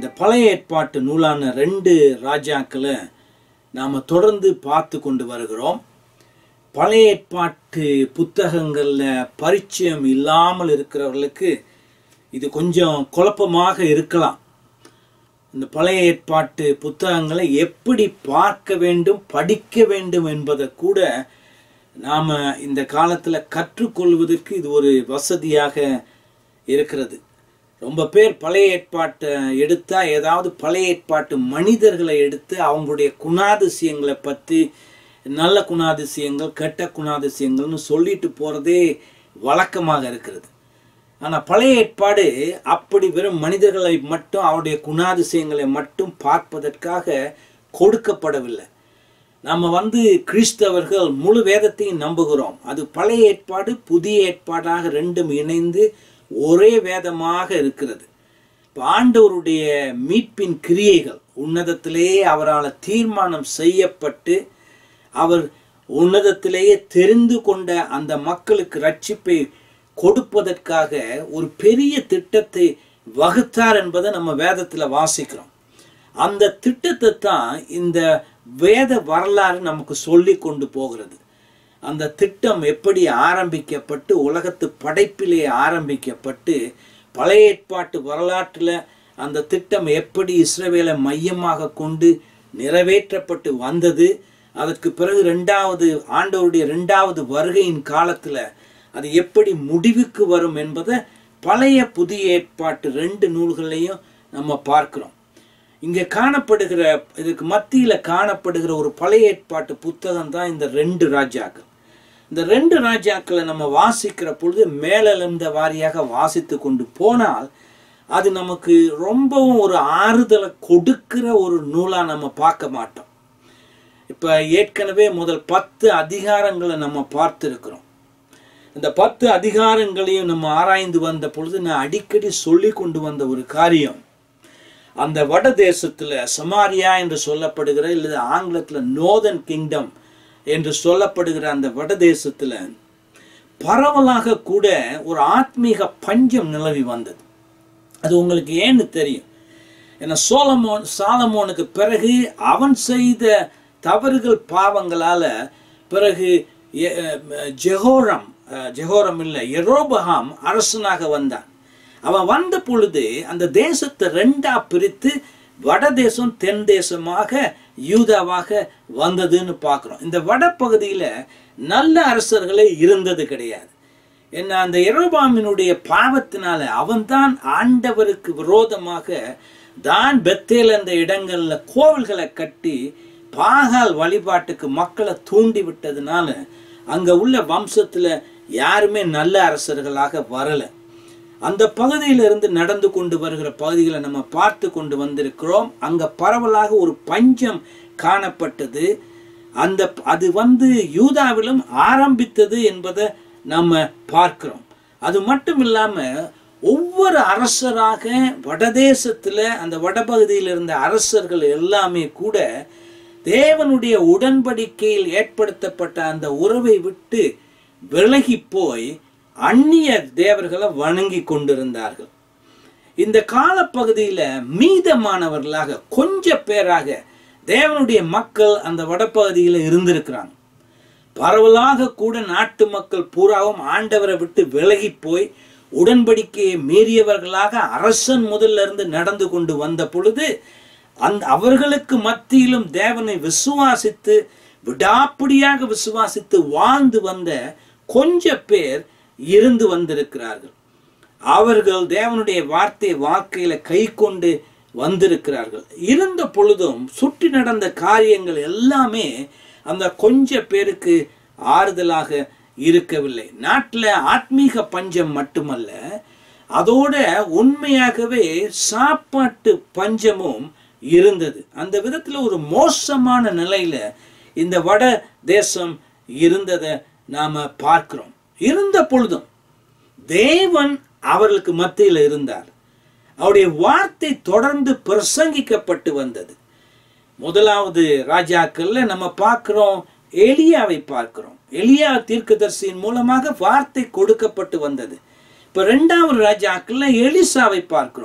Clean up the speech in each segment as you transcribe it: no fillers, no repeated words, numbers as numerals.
இந்த பழைய ஏற்பாட்டு நூலான 2 ராஜாக்களை நாம் தொடர்ந்து பார்த்து கொண்டு வருகிறோம். பழைய ஏற்பாட்டு புத்தகங்களில் பரிச்சயம் இல்லாமல் இருக்கிறவர்களுக்கு இது கொஞ்சம் குழப்பமாக இருக்கலாம். இந்த பழைய ஏற்பாட்டு புத்தகங்களை எப்படி பார்க்க வேண்டும், படிக்க வேண்டும் என்பதை கூட நாம் இந்த காலத்தில் கற்றுக்கொள்வதற்கு இது ஒரு வசதியாக இருக்கிறது. ரொம்ப பேர் பழைய ஏற்பாட்டை எடுத்தால் ஏதாவது பழைய ஏற்பாட்டு மனிதர்களை எடுத்து அவங்களுடைய குணாதிசயங்களை பற்றி நல்ல குணாதிசயங்கள் கெட்ட குணாதிசயங்கள்னு சொல்லிட்டு போகிறதே வழக்கமாக இருக்கிறது. ஆனால் பழைய ஏற்பாடு அப்படி வெறும் மனிதர்களை மட்டும் அவருடைய குணாதிசயங்களை மட்டும் பார்ப்பதற்காக கொடுக்கப்படவில்லை. நம்ம கிறிஸ்தவர்கள் முழு வேதத்தையும் நம்புகிறோம். அது பழைய ஏற்பாடு புதிய ஏற்பாடாக ரெண்டும் இணைந்து ஒரே வேதமாக இருக்கிறது. ஆண்டவருடைய மீட்பின் கிரியைகள் உன்னதத்திலேயே அவரால் தீர்மானம் செய்யப்பட்டு அவர் உன்னதத்திலேயே தெரிந்து கொண்ட அந்த மக்களுக்கு ரட்சிப்பை கொடுப்பதற்காக ஒரு பெரிய திட்டத்தை வகுத்தார் என்பதை நம்ம வேதத்தில் வாசிக்கிறோம். அந்த திட்டத்தை தான் இந்த வேத வரலாறு நமக்கு சொல்லி கொண்டு போகிறது. அந்த திட்டம் எப்படி ஆரம்பிக்கப்பட்டு உலகத்து படைப்பிலே ஆரம்பிக்கப்பட்டு பழைய ஏற்பாட்டு வரலாற்றில் அந்த திட்டம் எப்படி இஸ்ரவேலை மையமாக கொண்டு நிறைவேற்றப்பட்டு வந்தது, அதற்கு பிறகு ஆண்டவருடைய 2வது வருகையின் காலத்தில் அது எப்படி முடிவுக்கு வரும் என்பதை பழைய புதிய ஏற்பாட்டு 2 நூல்களையும் நம்ம பார்க்கிறோம். இங்கே காணப்படுகிற இதுக்கு மத்தியில் காணப்படுகிற ஒரு பழைய ஏற்பாட்டு புத்தகம் தான் இந்த 2 ராஜாக்கள். இந்த 2 ராஜாக்களை நம்ம வாசிக்கிற பொழுது மேலெழுந்த வாரியாக வாசித்து கொண்டு போனால் அது நமக்கு ரொம்பவும் ஒரு ஆறுதலை கொடுக்கிற ஒரு நூலாக நம்ம பார்க்க மாட்டோம். இப்போ ஏற்கனவே முதல் 10 அதிகாரங்களை நம்ம பார்த்துருக்கிறோம். இந்த 10 அதிகாரங்களையும் நம்ம ஆராய்ந்து வந்த பொழுது நான் அடிக்கடி சொல்லி கொண்டு வந்த ஒரு காரியம், அந்த வட தேசத்தில் சமாரியா என்று சொல்லப்படுகிற இல்லை ஆங்கிலத்தில் நோர்தர்ன் கிங்டம் என்று சொல்லப்படுகிற அந்த வட தேசத்தில் பரவலாக கூட ஒரு ஆத்மீக பஞ்சம் நிலவி வந்தது. அது உங்களுக்கு ஏன்னு தெரியும். ஏன்னா சாலமோனுக்கு பிறகு அவன் செய்த தவறுகள் பாவங்களால் பிறகு யெரோபகாம் அரசனாக வந்தான். அவன் வந்த பொழுது அந்த தேசத்தை 2ஆ பிரித்து வட தேசம் தென் தேசமாக யூதாவாக வந்ததுன்னு பார்க்குறோம். இந்த வட பகுதியில் நல்ல அரசர்களே இருந்தது கிடையாது. ஏன்னா அந்த யெரோபாமினுடைய பாவத்தினால அவன்தான் ஆண்டவருக்கு விரோதமாக தான் பெத்தேல் அந்த இடங்களில் கோவில்களை கட்டி பாகால் வழிபாட்டுக்கு மக்களை தூண்டி விட்டதுனால அங்கே உள்ள வம்சத்தில் யாருமே நல்ல அரசர்களாக வரலை. அந்த பகுதியிலிருந்து நடந்து கொண்டு வருகிற பகுதிகளை நம்ம பார்த்து கொண்டு வந்திருக்கிறோம். அங்கே பரவலாக ஒரு பஞ்சம் காணப்பட்டது. அது யூதாவிலும் ஆரம்பித்தது என்பதை நம்ம பார்க்கிறோம். அது மட்டும் இல்லாமல் ஒவ்வொரு அரசராக வடதேசத்தில் அந்த வடபகுதியில் இருந்த அரசர்கள் எல்லாமே கூட தேவனுடைய உடன்படிக்கையில் ஏற்படுத்தப்பட்ட அந்த உறவை விட்டு விலகி போய் அந்நிய தேவர்களை வணங்கி கொண்டிருந்தார்கள். இந்த காலப்பகுதியில் மீதமானவர்களாக கொஞ்ச பேராக தேவனுடைய மக்கள் அந்த வடப்பகுதியில் இருந்திருக்கிறாங்க. பரவலாக கூட நாட்டு மக்கள் பூராவும் ஆண்டவரை விட்டு விலகி போய் உடன்படிக்கையை மீறியவர்களாக அரசன் முதல்ல இருந்து நடந்து கொண்டு வந்த பொழுது அவர்களுக்கு மத்தியிலும் தேவனை விசுவாசித்து விடாப்பிடியாக விசுவாசித்து வாழ்ந்து வந்த கொஞ்ச பேர் இருந்து வந்திருக்கிறார்கள். அவர்கள் தேவனுடைய வார்த்தையை வாழ்க்கையில கை கொண்டு வந்திருக்கிறார்கள். இருந்த பொழுதும் சுற்றி நடந்த காரியங்கள் எல்லாமே அந்த கொஞ்ச பேருக்கு ஆறுதலாக இருக்கவில்லை. நாட்டில் ஆத்மீக பஞ்சம் மட்டுமல்ல, அதோட உண்மையாகவே சாப்பாட்டு பஞ்சமும் இருந்தது. அந்த விதத்தில் ஒரு மோசமான நிலையில இந்த வட தேசம் இருந்ததை நாம பார்க்கிறோம். இருந்த பொழுதும் தேவன் அவர்களுக்கு மத்தியில் இருந்தார். அவருடைய வார்த்தை தொடர்ந்து பிரசங்கிக்கப்பட்டு வந்தது. முதலாவது ராஜாக்கள்ல நம்ம பார்க்கிறோம், எலியாவை பார்க்கிறோம். எலியா தீர்க்கதரிசியின் மூலமாக வார்த்தை கொடுக்கப்பட்டு வந்தது. இப்ப 2வது ராஜாக்கள்ல எலிசாவை பார்க்கிறோம்.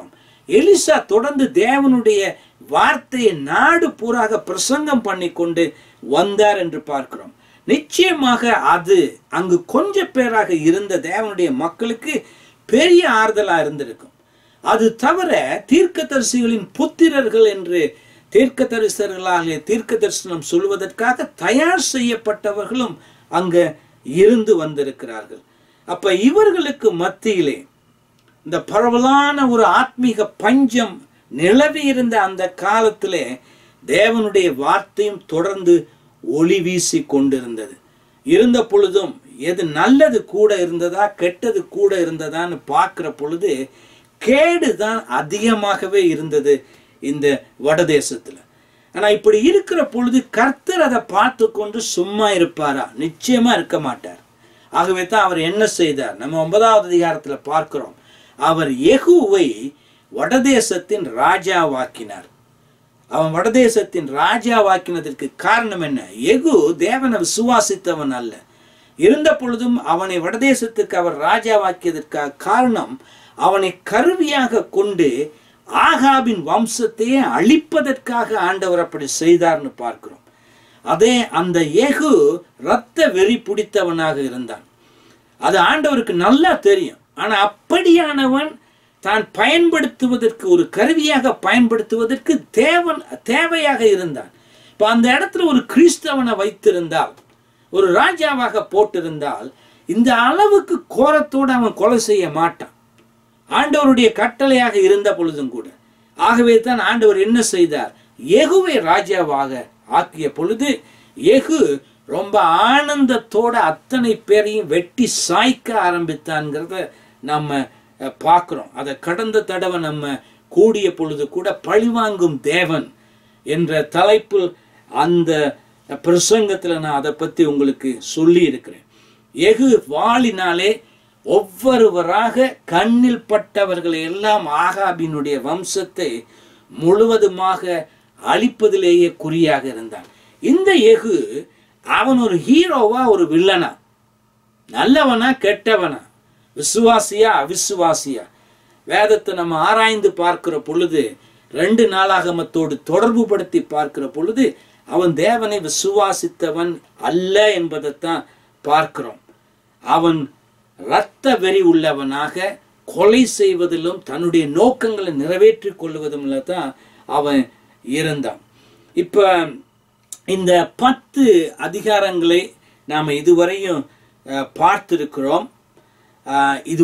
எலிசா தொடர்ந்து தேவனுடைய வார்த்தையை நாடு பூராக பிரசங்கம் பண்ணி கொண்டு வந்தார் என்று பார்க்கிறோம். நிச்சயமாக அது அங்கு கொஞ்ச பேராக இருந்த தேவனுடைய மக்களுக்கு பெரிய ஆறுதலா இருந்திருக்கும். அது தவிர தீர்க்கதரிசிகளின் புத்திரர்கள் என்று தீர்க்கதரிசர்களாக தீர்க்க தரிசனம் சொல்வதற்காக தயார் செய்யப்பட்டவர்களும் அங்க இருந்து வந்திருக்கிறார்கள். அப்ப இவர்களுக்கு மத்தியிலே இந்த பரவலான ஒரு ஆத்மீக பஞ்சம் நிலவி இருந்த அந்த காலத்திலே தேவனுடைய வார்த்தையும் தொடர்ந்து ஒளி வீசி கொண்டிருந்தது. இருந்த பொழுதும் எது நல்லது கூட இருந்ததா கெட்டது கூட இருந்ததான்னு பார்க்கிற பொழுது கேடுதான் அதிகமாகவே இருந்தது இந்த வடதேசத்துல. ஆனா இப்படி இருக்கிற பொழுது கர்த்தர் அதை பார்த்து கொண்டு சும்மா இருப்பாரா? நிச்சயமா இருக்க மாட்டார். ஆகவே தான் அவர் என்ன செய்தார்? நம்ம 9வது அதிகாரத்துல பார்க்கிறோம். அவர் யெகூவை வடதேசத்தின் ராஜாவாக்கினார். அவன் வடதேசத்தின் ராஜாவாக்கினதற்கு காரணம் என்ன? யெகூ தேவனை விசுவாசித்தவன் அல்ல. இருந்த பொழுதும் அவனை வடதேசத்துக்கு அவர் ராஜாவாக்கியதற்காக காரணம் அவனை கருவியாக கொண்டு ஆகாபின் வம்சத்தையே அழிப்பதற்காக ஆண்டவர் அப்படி செய்தார்னு பார்க்கிறோம். அதே அந்த யெகூ இரத்த வெறி பிடித்தவனாக இருந்தான். அது ஆண்டவருக்கு நல்லா தெரியும். ஆனா அப்படியானவன் தான் பயன்படுத்துவதற்கு ஒரு கருவியாக பயன்படுத்துவதற்கு தேவையாக இருந்தான். இப்ப அந்த இடத்துல ஒரு கிறிஸ்தவனை வைத்திருந்தால், ஒரு ராஜாவாக போட்டிருந்தால், இந்த அளவுக்கு கோரத்தோடு அவன் கொலை செய்ய மாட்டான், ஆண்டவருடைய கட்டளையாக இருந்த பொழுதும் கூட. ஆகவே தான் ஆண்டவர் என்ன செய்தார்? யெகூவை ராஜாவாக ஆக்கிய பொழுது யெகூ ரொம்ப ஆனந்தத்தோட அத்தனை பேரையும் வெட்டி சாய்க்க ஆரம்பித்தான்ங்கிறத நம்ம பார்க்கிறோம். அதை கடந்த தடவை நம்ம கூடிய பொழுது கூட பழிவாங்கும் தேவன் என்ற தலைப்பில் அந்த பிரசங்கத்துல நான் அதை பத்தி உங்களுக்கு சொல்லி இருக்கிறேன். யெகூ வாளினாலே ஒவ்வொருவராக கண்ணில் பட்டவர்களை எல்லாம் ஆகாபினுடைய வம்சத்தை முழுவதுமாக அழிப்பதிலேயே குறியாக இருந்தான். இந்த யெகூ அவன் ஒரு ஹீரோவா ஒரு வில்லனா, நல்லவனா கெட்டவனா, விசுவாசியா அவிசுவாசியா? வேதத்தை நம்ம ஆராய்ந்து பார்க்கிற பொழுது 2 நாளாகமத்தோடு தொடர்பு படுத்தி பார்க்கிற பொழுது அவன் தேவனை விசுவாசித்தவன் அல்ல என்பதைத்தான் பார்க்கிறோம். அவன் இரத்த வெறி உள்ளவனாக கொலை செய்வதிலும் தன்னுடைய நோக்கங்களை நிறைவேற்றிக் கொள்வதும் தான் அவன் இருந்தான். இப்ப இந்த 10 அதிகாரங்களை நாம் இதுவரையும் பார்த்திருக்கிறோம். இது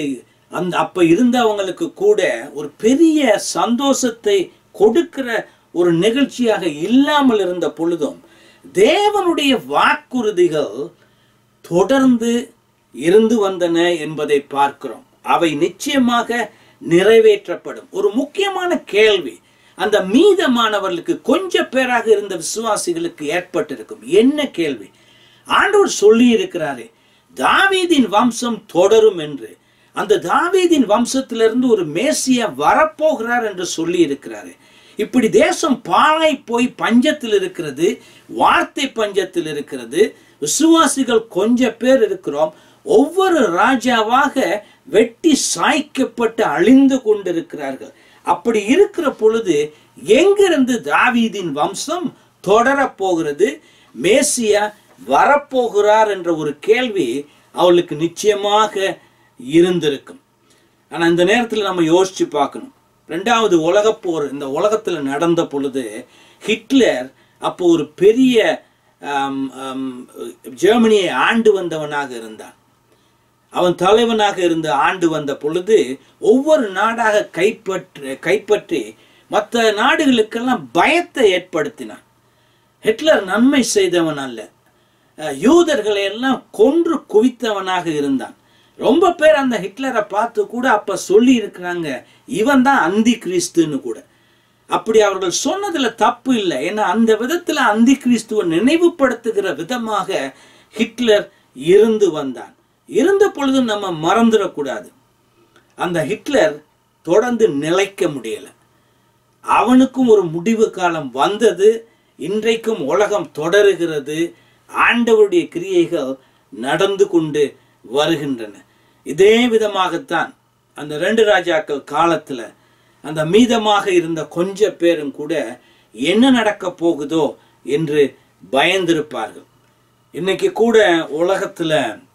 அப்ப இருந்தவங்களுக்கு கூட ஒரு பெரிய சந்தோஷத்தை கொடுக்கிற ஒரு நிகழ்ச்சியாக இல்லாமல் இருந்த பொழுதும் தேவனுடைய வாக்குறுதிகள் தொடர்ந்து இருந்து வந்தன என்பதை பார்க்கிறோம். அவை நிச்சயமாக நிறைவேற்றப்படும். ஒரு முக்கியமான கேள்வி அந்த மீதமானவர்களுக்கு கொஞ்சம் பேராக இருந்த விசுவாசிகளுக்கு ஏற்பட்டிருக்கும். என்ன கேள்வி? ஆண்டவர் சொல்லி இருக்கிறாரே தாவீதின் வம்சம் தொடரும் என்று. அந்த தாவீதின் வம்சத்திலிருந்து ஒரு மேசியா வரப்போகிறார் என்று சொல்லி இருக்கிறாரு. இப்படி தேசம் பாழாய் போய் பஞ்சத்தில் இருக்கிறது, வார்த்தை பஞ்சத்தில் இருக்கிறது, விசுவாசிகள் கொஞ்சம் பேர் இருக்கிறோம். ஒவ்வொரு ராஜாவாக வெட்டி சாய்க்கப்பட்டு அழிந்து கொண்டிருக்கிறார்கள். அப்படி இருக்கிற பொழுது எங்கிருந்து தாவீதின் வம்சம் தொடரப் போகிறது, மேசியா வரப்போகிறார் என்ற ஒரு கேள்வி அவளுக்கு நிச்சயமாக இருந்திருக்கும். ஆனா இந்த நேரத்தில் நம்ம யோசிச்சு பார்க்கணும். 2வது உலகப்போர் இந்த உலகத்துல நடந்த பொழுது ஹிட்லர் அப்போ ஒரு பெரிய ஜெர்மனியை ஆண்டு வந்தவனாக இருந்தான். அவன் தலைவனாக இருந்து ஆண்டு வந்த பொழுது ஒவ்வொரு நாடாக கைப்பற்றி மற்ற நாடுகளுக்கெல்லாம் பயத்தை ஏற்படுத்தினான். ஹிட்லர் நன்மை செய்தவன் அல்ல, யூதர்களை எல்லாம் கொன்று குவித்தவனாக இருந்தான். ரொம்ப பேர் அந்த ஹிட்லரை பார்த்து கூட அப்ப சொல்லி இருக்கிறாங்க, இவன் தான் அந்தி கிறிஸ்துன்னு கூட. அப்படி அவர்கள் சொன்னதுல தப்பு இல்லை. ஏன்னா அந்த விதத்துல அந்தி கிறிஸ்துவை நினைவுபடுத்துகிற விதமாக ஹிட்லர் இருந்து வந்தான். இருந்த பொழுதும் நம்ம மறந்துடக்கூடாது, அந்த ஹிட்லர் தொடர்ந்து நிலைக்க முடியல. அவனுக்கும் ஒரு முடிவு காலம் வந்தது. இன்றைக்கும் உலகம் தொடருகிறது. ஆண்டவருடைய கிரியைகள் நடந்து கொண்டு வருகின்றன. இதே விதமாகத்தான் அந்த 2 ராஜாக்கள் காலத்துல அந்த மீதமாக இருந்த கொஞ்ச பேரும் கூட என்ன நடக்க போகுதோ என்று பயந்திருப்பார்கள். இன்னைக்கு கூட உலகத்துல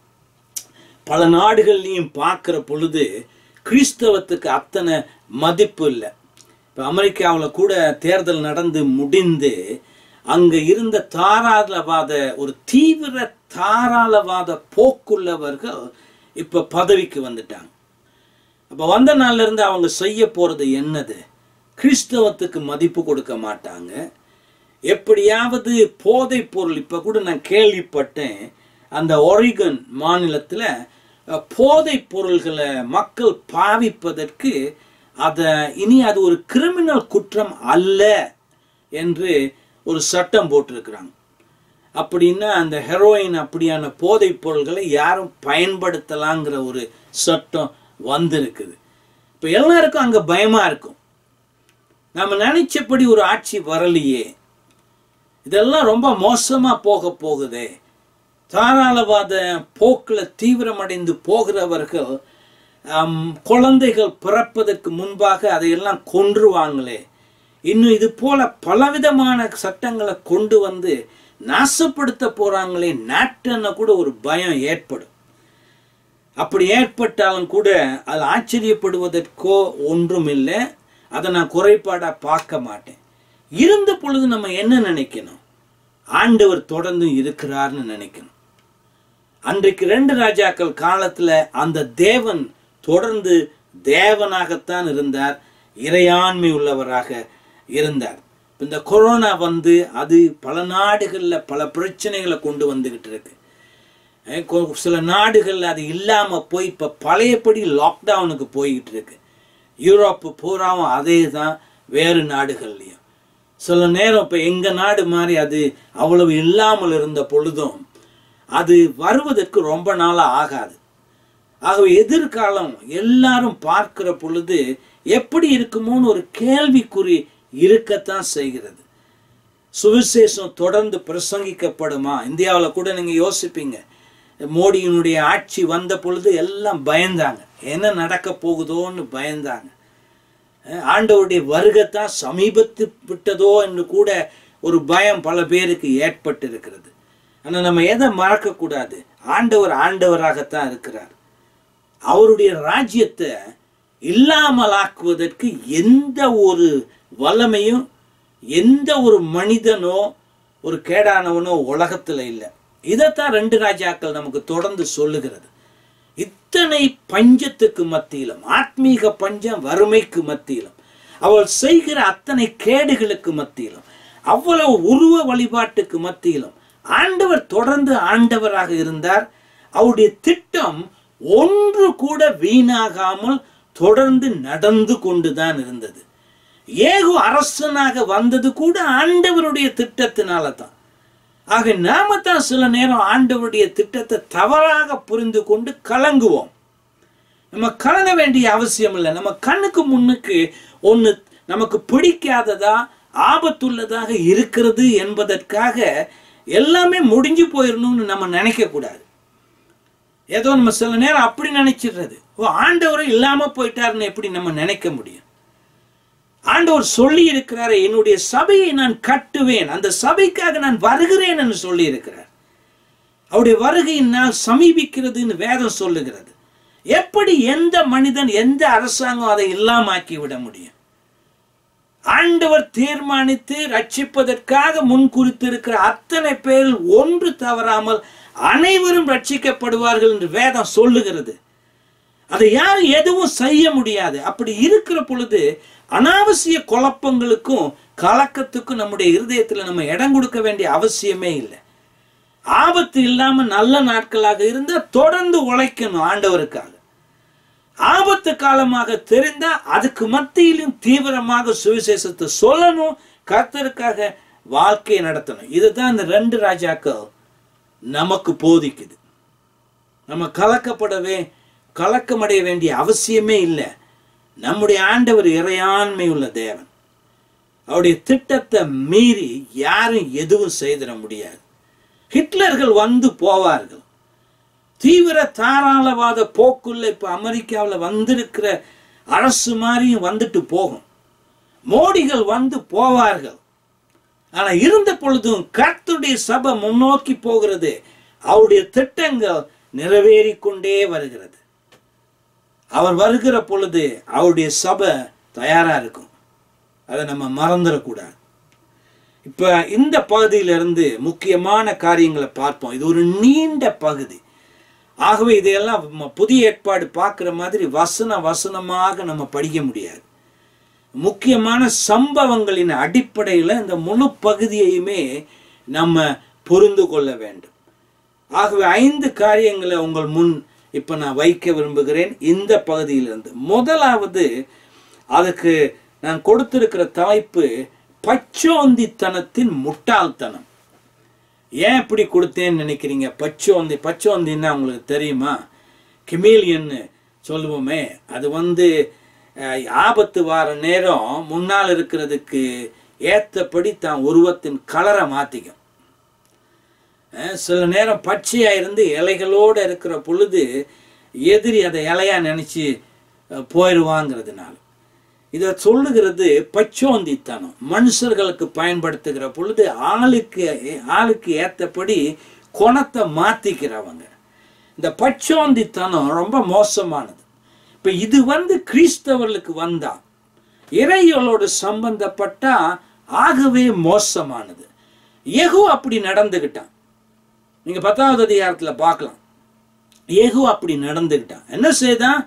பல நாடுகள்லையும் பார்க்கிற பொழுது கிறிஸ்தவத்துக்கு அத்தனை மதிப்பு இல்லை. இப்போ அமெரிக்காவில் கூட தேர்தல் நடந்து முடிந்து அங்கே இருந்த தாராளவாத ஒரு தீவிர தாராளவாத போக்குள்ளவர்கள் இப்போ பதவிக்கு வந்துட்டாங்க. அப்போ வந்த நாள்ல இருந்து அவங்க செய்ய போறது என்னது? கிறிஸ்தவத்துக்கு மதிப்பு கொடுக்க மாட்டாங்க. எப்படியாவது போதை பொருள், இப்போ கூட நான் கேள்விப்பட்டேன், அந்த ஒரிகன் மாநிலத்தில் போதை பொருள்களை மக்கள் பாவிப்பதற்கு இனி அது ஒரு கிரிமினல் குற்றம் அல்ல என்று ஒரு சட்டம் போட்டிருக்கிறாங்க. அப்படின்னா அந்த ஹெரோயின் அப்படியான போதை பொருள்களை யாரும் பயன்படுத்தலாங்கிற ஒரு சட்டம் வந்திருக்குது. இப்போ எல்லாருக்கும் அங்கே பயமா இருக்கும். நம்ம நினைச்சபடி ஒரு ஆட்சி வரலையே, இதெல்லாம் ரொம்ப மோசமா போக போகுதே. தாராளவாத போக்கில் தீவிரமடைந்து போகிறவர்கள் குழந்தைகள் பிறப்பதற்கு முன்பாக அதையெல்லாம் கொன்றுவாங்களே, இன்னும் இது போல பலவிதமான சட்டங்களை கொண்டு வந்து நாசப்படுத்த போறாங்களே நாட்டுன்னு கூட ஒரு பயம் ஏற்படும். அப்படி ஏற்பட்டாலும் கூட அது ஆச்சரியப்படுவதற்கோ ஒன்றும் இல்லை. அதை நான் குறைபாடா பார்க்க மாட்டேன். இருந்த பொழுது நம்ம என்ன நினைக்கணும்? ஆண்டவர் தொடர்ந்து இருக்கிறார்னு நினைக்கணும். அன்றைக்கு 2 ராஜாக்கள் காலத்துல அந்த தேவன் தொடர்ந்து தேவனாகத்தான் இருந்தார், இறையாண்மை உள்ளவராக இருந்தார். இந்த கொரோனா வந்து அது பல நாடுகள்ல பல பிரச்சனைகளை கொண்டு வந்துகிட்டு இருக்கு. சில நாடுகள்ல அது இல்லாம போய் இப்ப பழையபடி லாக்டவுனுக்கு போய்கிட்டு இருக்கு. யூரோப்பு பூராவும் அதே தான், வேறு நாடுகள்லையும். சில நேரம் இப்ப எங்க நாடு மாதிரி அது அவ்வளவு இல்லாமல் இருந்த பொழுதும் அது வருவதற்கு ரொம்ப நாளா ஆகாது. ஆகவே எதிர்காலம் எல்லாரும் பார்க்கிற பொழுது எப்படி இருக்குமோன்னு ஒரு கேள்விக்குறி இருக்கத்தான் செய்கிறது. சுவிசேஷம் தொடர்ந்து பிரசங்கிக்கப்படுமா? இந்தியாவில் கூட நீங்க யோசிப்பீங்க, மோடியினுடைய ஆட்சி வந்த பொழுது எல்லாம் பயந்தாங்க, என்ன நடக்க போகுதோன்னு பயந்தாங்க. ஆண்டவருடைய வருகைத்தான் சமீபத்து விட்டதோ என்று கூட ஒரு பயம் பல பேருக்கு ஏற்பட்டு இருக்கிறது. ஆனால் நம்ம எதை மறக்க கூடாது, ஆண்டவர் ஆண்டவராகத்தான் இருக்கிறார். அவருடைய ராஜ்யத்தை இல்லாமலாக்குவதற்கு எந்த ஒரு வல்லமையும் எந்த ஒரு மனிதனோ ஒரு கேடானவனோ உலகத்துல இல்லை. இதைத்தான் 2 ராஜாக்கள் நமக்கு தொடர்ந்து சொல்லுகிறது. இத்தனை பஞ்சத்துக்கு மத்தியிலும், ஆத்மீக பஞ்சம், வறுமைக்கு மத்தியிலும், அவள் செய்கிற அத்தனை கேடுகளுக்கு மத்தியிலும், அவ்வளவு உருவ வழிபாட்டுக்கு மத்தியிலும் ஆண்டவர் தொடர்ந்து ஆண்டவராக இருந்தார். அவருடைய திட்டம் ஒன்று கூட வீணாகாமல் தொடர்ந்து நடந்து கொண்டுதான் இருந்தது. ஏகு அரசனாக வந்தது கூட ஆண்டவருடைய திட்டத்தினால தான். ஆக நாம தான் சில நேரம் ஆண்டவருடைய திட்டத்தை தவறாக புரிந்து கொண்டு கலங்குவோம். நம்ம கலங்க வேண்டிய அவசியம் இல்லை. நம்ம கண்ணுக்கு முன்னுக்கு ஒன்று நமக்கு பிடிக்காததா ஆபத்துள்ளதாக இருக்கிறது என்பதற்காக எல்லாமே முடிஞ்சு போயிடணும்னு நம்ம நினைக்க கூடாது. ஏதோ நம்ம சில நேரம் அப்படி நினைச்சிடுறது. ஆண்டவரை இல்லாம போயிட்டாருன்னு எப்படி நம்ம நினைக்க முடியும்? ஆண்டவர் சொல்லி இருக்கிறாரு, என்னுடைய சபையை நான் கட்டுவேன், அந்த சபைக்காக நான் வருகிறேன் என்று சொல்லி இருக்கிறார். அவருடைய வருகையின் நாள் சமீபிக்கிறதுன்னு வேதம் சொல்லுகிறது. எப்படி எந்த மனிதன் எந்த அரசாங்கம் அதை இல்லாமாக்கி விட முடியும்? ஆண்டவர் தீர்மானித்து ரட்சிப்பதற்காக முன் குறித்திருக்கிற அத்தனை பேர் ஒன்று தவறாமல் அனைவரும் ரட்சிக்கப்படுவார்கள் என்று வேதம் சொல்லுகிறது. அதை யாரும் எதுவும் செய்ய முடியாது. அப்படி இருக்கிற பொழுது அனாவசிய குழப்பங்களுக்கும் கலக்கத்துக்கும் நம்முடைய இருதயத்தில் நம்ம இடம் கொடுக்க வேண்டிய அவசியமே இல்லை. ஆபத்து இல்லாம நல்ல நாட்களாக இருந்தால் தொடர்ந்து உழைக்கணும் ஆண்டவருக்காக. ஆபத்து காலமாக தெரிந்தா அதுக்கு மத்தியிலும் தீவிரமாக சுவிசேஷத்தை சொல்லணும், கர்த்தருக்காக வாழ்க்கையை நடத்தணும். இதுதான் இந்த 2 ராஜாக்கள் நமக்கு போதிக்குது. நம்ம கலக்கமடைய வேண்டிய அவசியமே இல்லை. நம்முடைய ஆண்டவர் இறையாண்மை உள்ள தேவன். அவருடைய திட்டத்தை மீறி யாரும் எதுவும் செய்திட முடியாது. ஹிட்லர்கள் வந்து போவார்கள். தீவிர தாராளவாத போக்குள்ள இப்ப அமெரிக்காவில் வந்திருக்கிற அரசு மாதிரியும் வந்துட்டு போகும், மோடிகள் வந்து போவார்கள். ஆனா இருந்த பொழுதும் கர்த்தருடைய சபை முன்னோக்கி போகிறது. அவருடைய திட்டங்கள் நிறைவேறிக்கொண்டே வருகிறது. அவர் வருகிற பொழுது அவருடைய சபை தயாரா இருக்கும். அதை நம்ம மறந்துடக்கூடாது. இப்ப இந்த பகுதியிலிருந்து முக்கியமான காரியங்களை பார்ப்போம். இது ஒரு நீண்ட பகுதி. ஆகவே இதையெல்லாம் புதிய ஏற்பாடு பார்க்கிற மாதிரி வசனமாக நம்ம படிக்க முடியாது. முக்கியமான சம்பவங்களின் அடிப்படையில் இந்த முழு பகுதியையுமே நம்ம புரிந்து கொள்ள வேண்டும். ஆகவே 5 காரியங்களை உங்கள் முன் இப்ப நான் வைக்க விரும்புகிறேன். இந்த பகுதியிலிருந்து முதலாவது, அதுக்கு நான் கொடுத்திருக்கிற தலைப்பு பச்சோந்தித்தனத்தின் முட்டாள்தனம். ஏன் இப்படி கொடுத்தேன்னு நினைக்கிறீங்க? பச்சோந்தின்னா உங்களுக்கு தெரியுமா? கிமேலியன்னு சொல்லுவோமே, அது ஆபத்து வார நேரம் முன்னால் இருக்கிறதுக்கு ஏத்தபடி தான் உருவத்தின் கலரை மாத்திக்கும். சில நேரம் பச்சையா இருந்து இலைகளோட இருக்கிற பொழுது எதிரி அதை இலையா நினைச்சு போயிடுவாங்கிறதுனால இதை சொல்லுகிறது பச்சோந்தித்தனம். மனுஷர்களுக்கு பயன்படுத்துகிற பொழுது ஆளுக்கு ஏத்தபடி குணத்தை மாத்திக்கிறவங்க. இந்த பச்சோந்தித்தனம் ரொம்ப மோசமானது. இப்ப இது கிறிஸ்தவர்களுக்கு வந்தா, இறைகளோடு சம்பந்தப்பட்டா ஆகவே மோசமானது. யெகூ அப்படி நடந்துகிட்டான். நீங்க 10வது அதிகாரத்துல பார்க்கலாம். யெகூ அப்படி நடந்துகிட்டான். என்ன செய்தான்?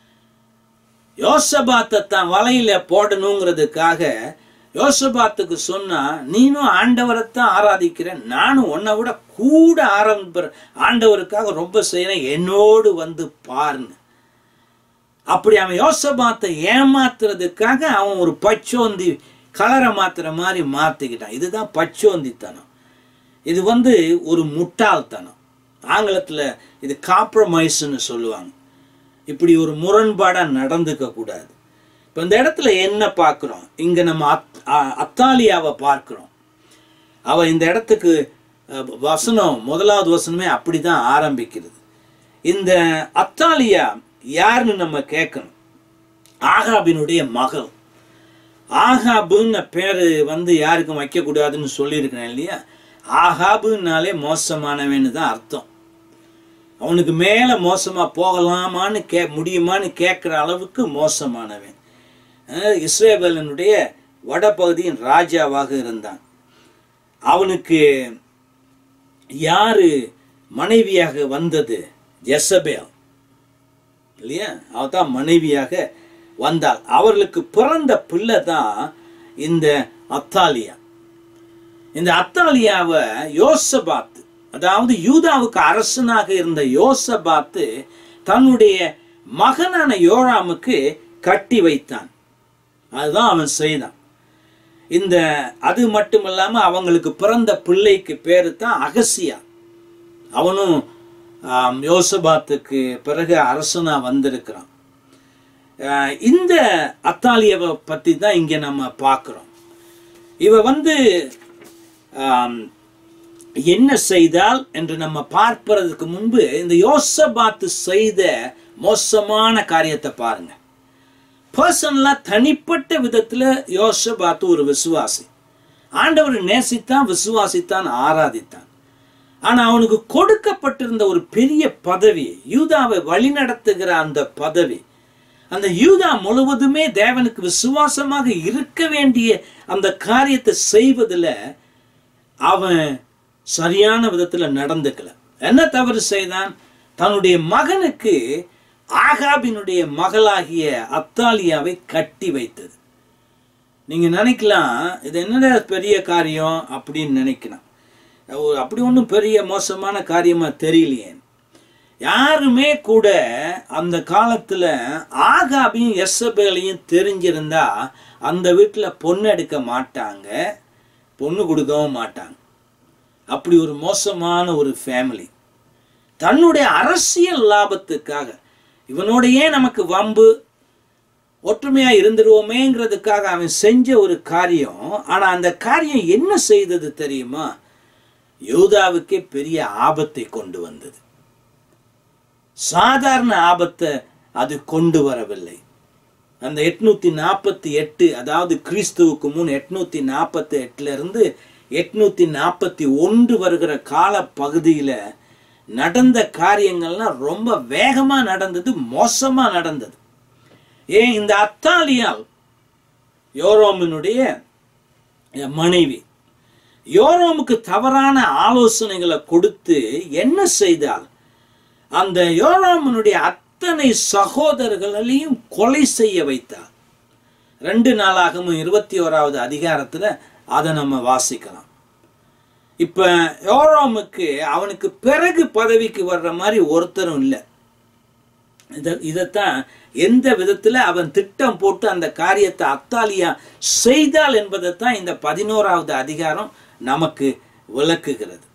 யோசபாத்தை தான் வலையில போடணுங்கிறதுக்காக யோசபாத்துக்கு சொன்னா, நீனும் ஆண்டவரைத்தான் ஆராதிக்கிற, நானும் உன்னை விட கூட ஆண்டவருக்காக ரொம்ப செய்யறேன், என்னோடு வந்து பாருன்னு. அப்படி அவன் யோசபாத்தை ஏமாத்துறதுக்காக அவன் ஒரு பச்சோந்தி கலரை மாத்துற மாதிரி மாத்திக்கிட்டான். இதுதான் பச்சோந்தித்தனம். இது ஒரு முட்டாள்தனம். ஆங்கிலத்துல இது காம்ப்ரமைஸ்ன்னு சொல்லுவாங்க. இப்படி ஒரு முரண்பாடா நடந்துக்க கூடாது. இப்ப இந்த இடத்துல என்ன பார்க்கிறோம்? இங்க நம்ம அத்தாலியாவை பார்க்கிறோம். அவ இந்த இடத்துக்கு வசனம் 1வது வசனமே அப்படிதான் ஆரம்பிக்கிறது. இந்த அத்தாலியா யாருன்னு நம்ம கேட்கணும். ஆகாபினுடைய மகள். ஆகாபுன்னு பேரு யாருக்கும் வைக்க கூடாதுன்னு சொல்லியிருக்கிறேன் இல்லையா? ஆகாபுனாலே மோசமானவன்னு தான் அர்த்தம். அவனுக்கு மேல மோசமா போகலாமான்னு முடியுமான்னு கேட்கிற அளவுக்கு மோசமானவன். இஸ்ரவேலினுடைய வடபகுதியின் ராஜாவாக இருந்தான். அவனுக்கு யாரு மனைவியாக வந்தது? ஜெசபேல் இல்லையா? அவதான் மனைவியாக வந்தாள். அவர்களுக்கு பிறந்த பிள்ளை தான் இந்த அத்தாலியா. இந்த அத்தாலியாவை யோசபாத்து, அதாவது யூதாவுக்கு அரசனாக இருந்த யோசபாத்து தன்னுடைய மகனான யோராமுக்கு கட்டி வைத்தான். அதுதான் அவன் செய்தான். அது மட்டுமில்லாம அவங்களுக்கு பிறந்த பிள்ளைக்கு பேரு தான் அகசியா. அவனும் யோசபாத்துக்கு பிறகு அரசனா வந்திருக்கிறான். இந்த அத்தாலியாவை பத்தி தான் இங்க நம்ம பார்க்கிறோம். இவ என்ன செய்தால் என்று நம்ம பார்ப்பதற்கு முன்பு இந்த யோசபாத்து செய்த மோசமான காரியத்தை பாருங்க. பர்சனலா தனிப்பட்ட விதத்துல யோசபாத்து ஒரு விசுவாசி. ஆண்டவர் நேசித்தான், விசுவாசித்தான், ஆராதித்தான். ஆனா அவனுக்கு கொடுக்கப்பட்டிருந்த ஒரு பெரிய பதவி, யூதாவை வழிநடத்துகிற அந்த பதவி, அந்த யூதா முழுவதுமே தேவனுக்கு விசுவாசமாக இருக்க வேண்டிய அந்த காரியத்தை செய்வதில் அவன் சரியான விதத்துல நடந்துக்கல. என்ன தவறு செய்தான்? தன்னுடைய மகனுக்கு ஆகாபினுடைய மகளாகிய அத்தாலியாவை கட்டி வைத்தது. நீங்க நினைக்கலாம், இது என்னடா பெரிய காரியம் அப்படின்னு நினைக்கலாம். அப்படி ஒன்றும் பெரிய மோசமான காரியமா தெரியலையே. யாருமே கூட அந்த காலத்துல ஆகாபையும் எசபேலையும் தெரிஞ்சிருந்தா அந்த வீட்டுல பொண்ணு எடுக்க மாட்டாங்க, பொண்ணு கொடுக்கவும் மாட்டாங்க. அப்படி ஒரு மோசமான ஒரு ஃபேமிலி. தன்னுடைய அரசியல் லாபத்துக்காக, இவனோட ஏன் நமக்கு வம்பு, ஒற்றுமையா இருந்துருவோமேங்கிறதுக்காக அவன் செஞ்ச ஒரு காரியம். ஆனா அந்த காரியம் என்ன செய்தது தெரியுமா? யூதாவுக்கே பெரிய ஆபத்தை கொண்டு வந்தது. சாதாரண ஆபத்தை அது கொண்டு வரவில்லை. அந்த 848, அதாவது கிறிஸ்துவுக்கு முன் 848 இருந்து 841 வருகிற கால பகுதியில நடந்த காரியங்கள்லாம் ரொம்ப வேகமா நடந்தது, மோசமா நடந்தது. ஏன், இந்த அத்தாலியால் யோரோமினுடைய மனைவி யோரோமுக்கு தவறான ஆலோசனைகளை கொடுத்து என்ன செய்தால், அந்த யோரோமினுடைய அத்தனை சகோதரர்களையும் கொலை செய்ய வைத்தார். 2 நாளாகமும் 21வது அதிகாரத்துல அதை நம்ம வாசிக்கலாம். இப்ப யோரோமுக்கு அவனுக்கு பிறகு பதவிக்கு வர்ற மாதிரி ஒருத்தரும் இல்லை. இதைத்தான் எந்த விதத்துல அவன் திட்டம் போட்டு அந்த காரியத்தை அத்தாலியா செய்தால் என்பதைத்தான் இந்த 11வது அதிகாரம் நமக்கு விளக்குகிறது.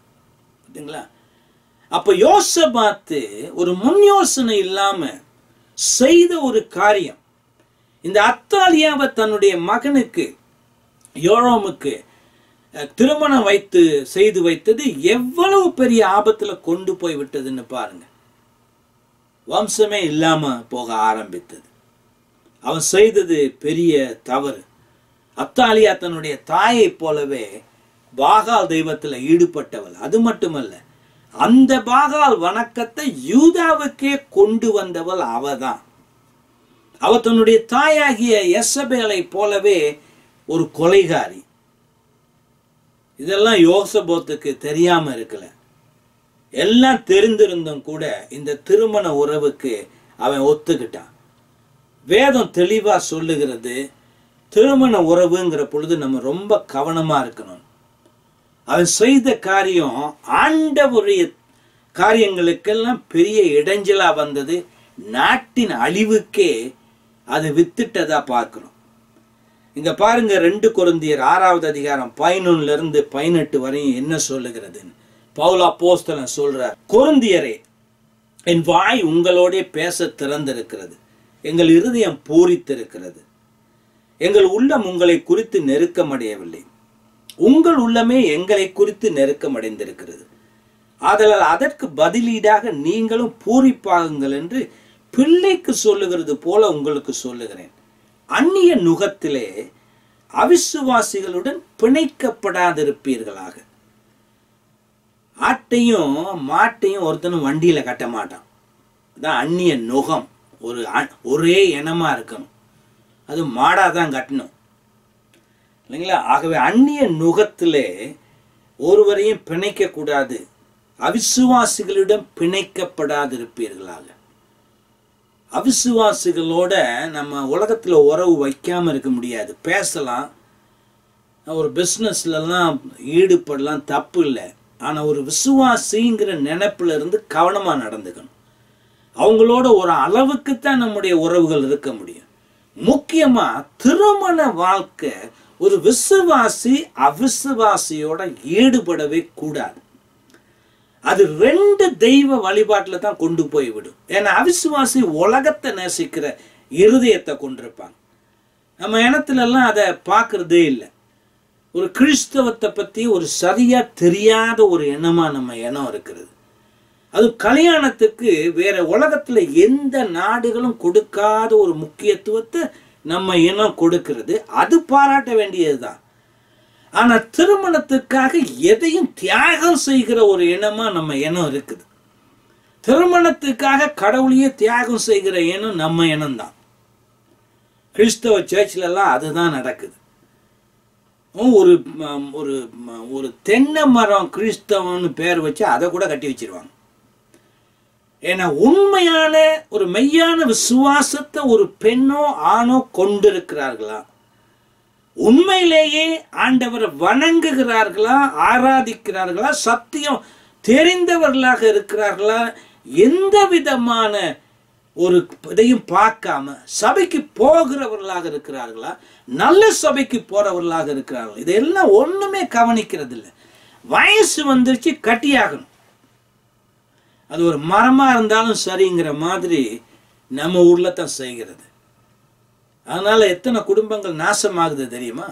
அப்ப யோசபாத்து ஒரு முன் யோசனை இல்லாம செய்த ஒரு காரியம், இந்த அத்தாலியாவை தன்னுடைய மகனுக்கு யோரோமுக்கு திருமணம் செய்து வைத்தது எவ்வளவு பெரிய ஆபத்துல கொண்டு போய் விட்டதுன்னு பாருங்க. வம்சமே இல்லாம போக ஆரம்பித்தது. அவன் செய்தது பெரிய தவறு. அத்தாலியா தன்னுடைய தாயை போலவே பாகால் தெய்வத்துல ஈடுபட்டவள். அது மட்டுமல்ல, அந்த பாகால் வணக்கத்தை யூதாவுக்கே கொண்டு வந்தவள் அவதான். அவ தன்னுடைய தாயாகிய யெசபேலை போலவே ஒரு கொலைகாரி. இதெல்லாம் யோசபாத்துக்கு தெரியாம இருக்கல. எல்லாம் தெரிந்திருந்தும் கூட இந்த திருமண உறவுக்கு அவன் ஒத்துக்கிட்டான். வேதம் தெளிவா சொல்லுகிறது, திருமண உறவுங்கிற பொழுது நம்ம ரொம்ப கவனமா இருக்கணும். அவன் செய்த காரியம் ஆண்டவருடைய காரியங்களுக்கெல்லாம் பெரிய இடைஞ்சலா வந்தது. நாட்டின் அழிவுக்கே அது வித்திட்டதா பார்க்கிறோம். இங்க பாருங்க, 2 கொரிந்தியர் 6வது அதிகாரம் 11 இருந்து 18 வரையும் என்ன சொல்லுகிறது. பவுல் அப்போஸ்தலன் சொல்றார், கொரிந்தியரே, என் வாய் உங்களோட பேச திறந்திருக்கிறது, எங்கள் இருதயம் பூரித்திருக்கிறது, எங்கள் உள்ளம் உங்களை குறித்து நெருக்கமடையவில்லை, உங்கள் உள்ளமே எங்களை குறித்து நெருக்கமடைந்திருக்கிறது. ஆதலால் அதற்கு பதிலீடாக நீங்களும் பூரிப்பாகுங்கள் என்று பிள்ளைக்கு சொல்லுகிறது போல உங்களுக்கு சொல்லுகிறேன். அந்நிய நுகத்திலே அவிசுவாசிகளுடன் பிணைக்கப்படாதிருப்பீர்களாக. ஆட்டையும் மாட்டையும் ஒருத்தனும் வண்டியில கட்ட மாட்டான். அதான் அந்நிய நுகம். ஒரே இனமா இருக்கணும், அது மாடாதான் கட்டணும் இல்லைங்களா? ஆகவே அந்நிய நுகத்திலே ஒருவரையும் பிணைக்க கூடாது, அவிசுவாசிகளிடம் பிணைக்கப்படாதிருப்பீர்களாக. அவிசுவாசிகளோட நம்ம உலகத்துல உறவு வைக்காம இருக்க முடியாது. பேசலாம், ஒரு பிஸ்னஸ்லாம் ஈடுபடலாம், தப்பு இல்லை. ஆனா ஒரு விசுவாசிங்கிற நினைப்புல இருந்து கவனமா நடந்துக்கணும். அவங்களோட ஒரு அளவுக்குத்தான் நம்முடைய உறவுகள் இருக்க முடியும். முக்கியமா திருமண வாழ்க்கை ஒரு விசுவாசி அவிசுவாசியோட ஈடுபடவே கூடாது. அது 2 தெய்வ வழிபாட்டுல தான் கொண்டு போய் விடும். ஏன்னா அவிசுவாசி உலகத்தை நேசிக்கிற இருதயத்தை கொண்டிருப்பாங்க. நம்ம இனத்துல எல்லாம் அதை பார்க்கறதே இல்லை. ஒரு கிறிஸ்தவத்தை பத்தி ஒரு சரியா தெரியாத ஒரு எண்ணமா நம்ம எண்ணம் இருக்கிறது. அது கல்யாணத்துக்கு வேற உலகத்துல எந்த நாடுகளும் கொடுக்காத ஒரு முக்கியத்துவத்தை நம்ம இனம் கொடுக்கிறது. அது பாராட்ட வேண்டியதுதான். ஆனா திருமணத்துக்காக எதையும் தியாகம் செய்கிற ஒரு இனமா நம்ம இனம் இருக்குது. திருமணத்துக்காக கடவுளையே தியாகம் செய்கிற இனம் நம்ம இனம் தான். கிறிஸ்தவ சர்ச்சில் எல்லாம் அதுதான் நடக்குது. ஒரு ஒரு ஒரு தென்னை மரம் கிறிஸ்தவன்னு பேர் வச்சு அதை கூட கட்டி வச்சிருவாங்க. ஏன்னா உண்மையான ஒரு மெய்யான விசுவாசத்தை ஒரு பெண்ணோ ஆணோ கொண்டிருக்கிறார்களா, உண்மையிலேயே ஆண்டவரை வணங்குகிறார்களா, ஆராதிக்கிறார்களா, சத்தியம் தெரிந்தவர்களாக இருக்கிறார்களா, எந்த விதமான ஒரு இதையும் பார்க்காம சபைக்கு போகிறவர்களாக இருக்கிறார்களா, நல்ல சபைக்கு போறவர்களாக இருக்கிறார்கள், இதெல்லாம் ஒண்ணுமே கவனிக்கிறது இல்லை. வயசு வந்துருச்சு, கட்டியாகணும். அது ஒரு மரமா இருந்தாலும் சரிங்கிற மாதிரி நம்ம ஊர்ல தான் செய்கிறது. அதனால எத்தனை குடும்பங்கள் நாசமாகுது தெரியுமா?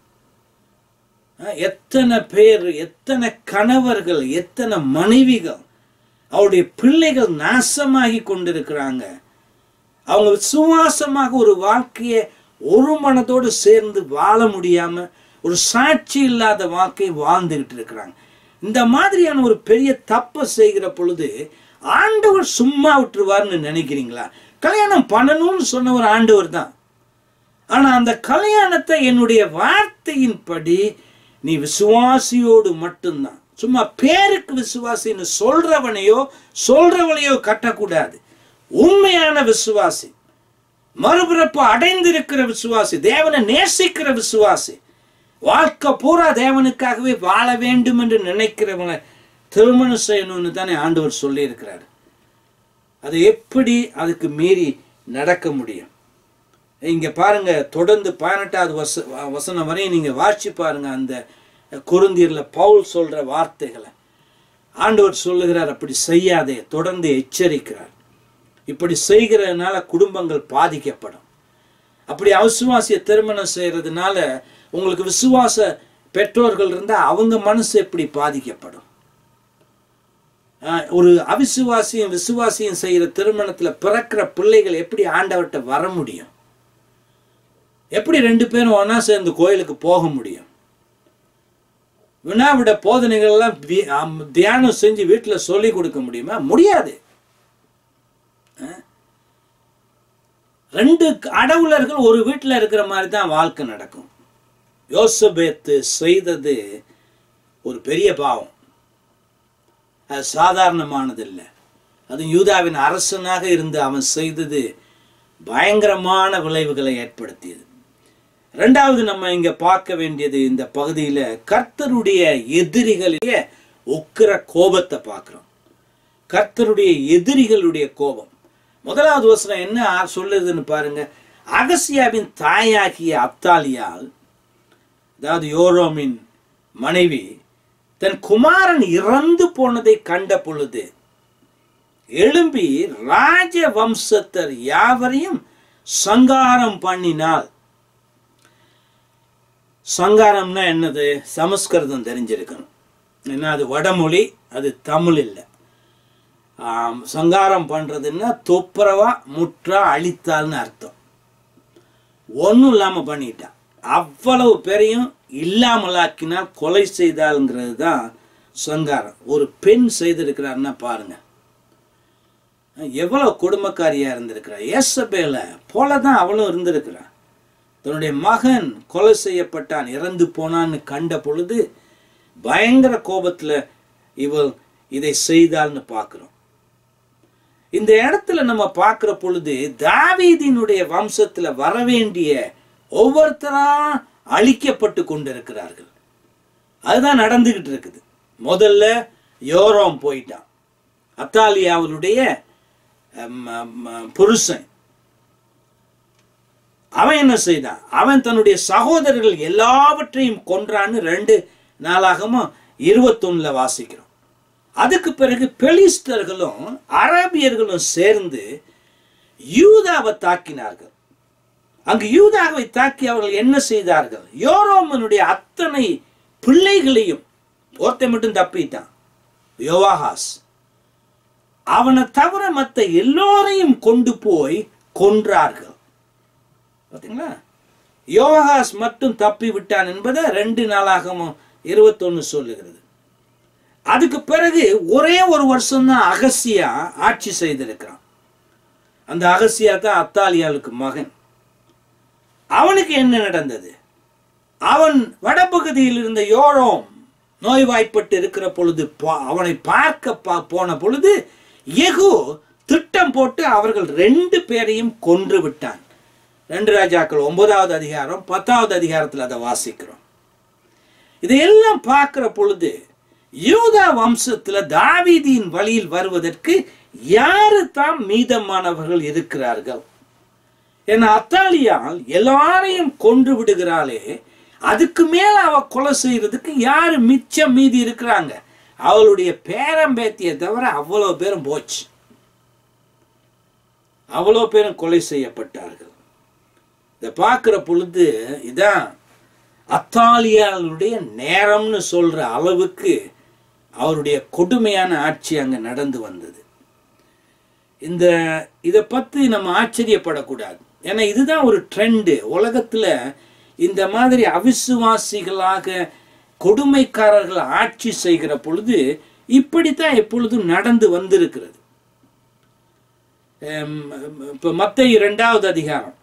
எத்தனை பேர், எத்தனை கணவர்கள், எத்தனை மனைவிகள், அவருடைய பிள்ளைகள் நாசமாகி கொண்டிருக்கிறாங்க. அவங்க விசுவாசமாக ஒரு வாழ்க்கையை ஒரு மனதோடு சேர்ந்து வாழ முடியாம ஒரு சாட்சி இல்லாத வாழ்க்கையை வாழ்ந்துகிட்டு இருக்கிறாங்க. இந்த மாதிரியான ஒரு பெரிய தப்பை செய்கிற பொழுது ஆண்டவர் சும்மா விட்டுருவார்னு நினைக்கிறீங்களா? கல்யாணம் பண்ணணும்னு சொன்ன ஒரு ஆண்டவர் தான். ஆனா அந்த கல்யாணத்தை என்னுடைய வார்த்தையின்படி நீ விசுவாசியோடு மட்டும்தான், சும்மா பேருக்கு விசுவாசின்னு சொல்றவனையோ கட்டக்கூடாது. உண்மையான விசுவாசி, மறுபிறப்பு அடைந்திருக்கிற விசுவாசி, தேவனை நேசிக்கிற விசுவாசி, வாழ்க்கை பூரா தேவனுக்காகவே வாழ வேண்டும் என்று நினைக்கிறவனை திருமணம் செய்யணும்னு தானே ஆண்டவர் சொல்லி இருக்கிறார். அது எப்படி அதுக்கு மீறி நடக்க முடியும்? இங்க பாருங்க, தொடர்ந்து 18வது வசனம் வரையும் நீங்க வாசிச்சு பாருங்க. அந்த கொரிந்தியர்ல பவுல் சொல்ற வார்த்தைகளை ஆண்டவர் சொல்லுகிறார், அப்படி செய்யாதே, தொடர்ந்து எச்சரிக்கிறார். இப்படி செய்கிறதுனால குடும்பங்கள் பாதிக்கப்படும். அப்படி அவிசுவாசிய திருமணம் செய்யறதுனால உங்களுக்கு விசுவாச பெற்றோர்கள் இருந்தா அவங்க மனசு எப்படி பாதிக்கப்படும்? ஒரு அவிசுவாசியும் விசுவாசியும் செய்யற திருமணத்துல பிறக்கிற பிள்ளைகள் எப்படி ஆண்டவர்கிட்ட வர முடியும்? எப்படி 2 பேரும் ஒன்னா சேர்ந்து கோயிலுக்கு போக முடியும்? வினாவிட போதனைகள் எல்லாம் தியானம் செஞ்சு வீட்டுல சொல்லி கொடுக்க முடியுமா? முடியாது. 2 கடவுளர்கள் ஒரு வீட்டில் இருக்கிற மாதிரி தான் வாழ்க்கை நடக்கும். யோசபேத்து செய்தது ஒரு பெரிய பாவம், அது சாதாரணமானது இல்லை. அது யூதாவின் அரசனாக இருந்து அவன் செய்தது பயங்கரமான விளைவுகளை ஏற்படுத்தியது. 2வது நம்ம இங்க பார்க்க வேண்டியது, இந்த பகுதியில கர்த்தருடைய எதிரிகளிலே உக்கிர கோபத்தை பார்க்கிறோம். கர்த்தருடைய எதிரிகளுடைய கோபம். 1வது வசனம் என்ன சொல்லுதுன்னு பாருங்க. அகசியாவின் தாயாகிய அத்தாலியால், அதாவது யோரோமின் மனைவி, தன் குமாரன் இறந்து போனதை கண்ட பொழுது எழும்பி ராஜ வம்சத்தர் யாவரையும் சங்காரம் பண்ணினாள். சங்காரம்னா என்னது? சமஸ்கிருதம் தெரிஞ்சிருக்கணும். ஏன்னா அது வடமொழி, அது தமிழ் இல்லை. சங்காரம் பண்றதுன்னா துப்புரவா முற்றா அழித்தால்னு அர்த்தம். ஒன்றும் இல்லாம பண்ணிட்டான், அவ்வளவு பேரையும் இல்லாமலாக்கினால் கொலை செய்தாள்ங்கிறது தான் சங்காரம். ஒரு பெண் செய்திருக்கிறாருன்னா பாருங்க எவ்வளவு கொடுமைக்காரியா இருந்திருக்கிறார். ஏசபேல போலதான் அவளும் இருந்திருக்கிறார். தன்னுடைய மகன் கொலை செய்யப்பட்டான், இறந்து போனான்னு கண்ட பொழுது பயங்கர கோபத்துல இவள் இதை செய்தாள்னு பார்க்கிறோம். இந்த இடத்துல நம்ம பார்க்கிற பொழுது தாவீதினுடைய வம்சத்துல வரவேண்டிய ஒவ்வொருத்தரா அழிக்கப்பட்டு கொண்டிருக்கிறார்கள். அதுதான் நடந்துகிட்டு இருக்குது. முதல்ல யோரோம் போயிட்டான், அத்தாலியாவுடைய புருஷன். அவன் என்ன செய்தான்? அவன் தன்னுடைய சகோதரர்கள் எல்லாவற்றையும் கொன்றான்னு 2 நாளாகமும் 21 வாசிக்கிறோம். அதுக்கு பிறகு பெலிஸ்தர்களும் அரபியர்களும் சேர்ந்து யூதாவை தாக்கினார்கள். அங்கு யூதாவை தாக்கி அவர்கள் என்ன செய்தார்கள்? யோரோமனுடைய அத்தனை பிள்ளைகளையும், ஒருத்தன் மட்டும் தப்பிட்டான், யோவாகாஸ், அவனை தவிர மற்ற எல்லோரையும் கொண்டு போய் கொன்றார்கள். பார்த்தீங்களா? யோவாகாஸ் மட்டும் தப்பி விட்டான் என்பதை 2 நாளாகமும் 21 சொல்லுகிறது. அதுக்கு பிறகு ஒரே ஒரு வருஷம் தான் அகசியா ஆட்சி செய்திருக்கிறான். அந்த அகசியா தான் அத்தாலியாளுக்கு மகன். அவனுக்கு என்ன நடந்தது? அவன் வடபகுதியில் இருந்த யோரோம் நோய்வாய்ப்பட்டு இருக்கிற பொழுது அவனை பார்க்க போன பொழுது யெகூ திட்டம் போட்டு அவர்கள் 2 பேரையும் கொன்று விட்டான். 2 ராஜாக்கள் 9வது அதிகாரம் 10வது அதிகாரத்தில் அதை வாசிக்கிறோம். இதையெல்லாம் பார்க்கிற பொழுது யூதா வம்சத்துல தாவீதின் வழியில் வருவதற்கு யாரு தான் மீதமானவர்கள் இருக்கிறார்கள்? ஏன்னா அத்தாலியால் எல்லாரையும் கொன்று விடுகிறாளே, அதுக்கு மேல அவ கொலை செய்யறதுக்கு யாரு மிச்சம் மீதி இருக்கிறாங்க? அவளுடைய பேரம்பேத்தியை தவிர அவ்வளவு பேரும் போச்சு, அவ்வளவு பேரும் கொலை செய்யப்பட்டார்கள். இதை பார்க்கிற பொழுது இதான் அத்தாலியாளுடைய நேரம்னு சொல்ற அளவுக்கு அவருடைய கொடுமையான ஆட்சி அங்க நடந்து வந்தது. இதை பற்றி நம்ம ஆச்சரியப்படக்கூடாது. ஏன்னா இதுதான் ஒரு ட்ரெண்டு உலகத்தில். இந்த மாதிரி அவிசுவாசிகளாக கொடுமைக்காரர்கள் ஆட்சி செய்கிற பொழுது இப்படித்தான் எப்பொழுதும் நடந்து வந்திருக்கிறது. இப்போ மத்தேயு 2வது அதிகாரம்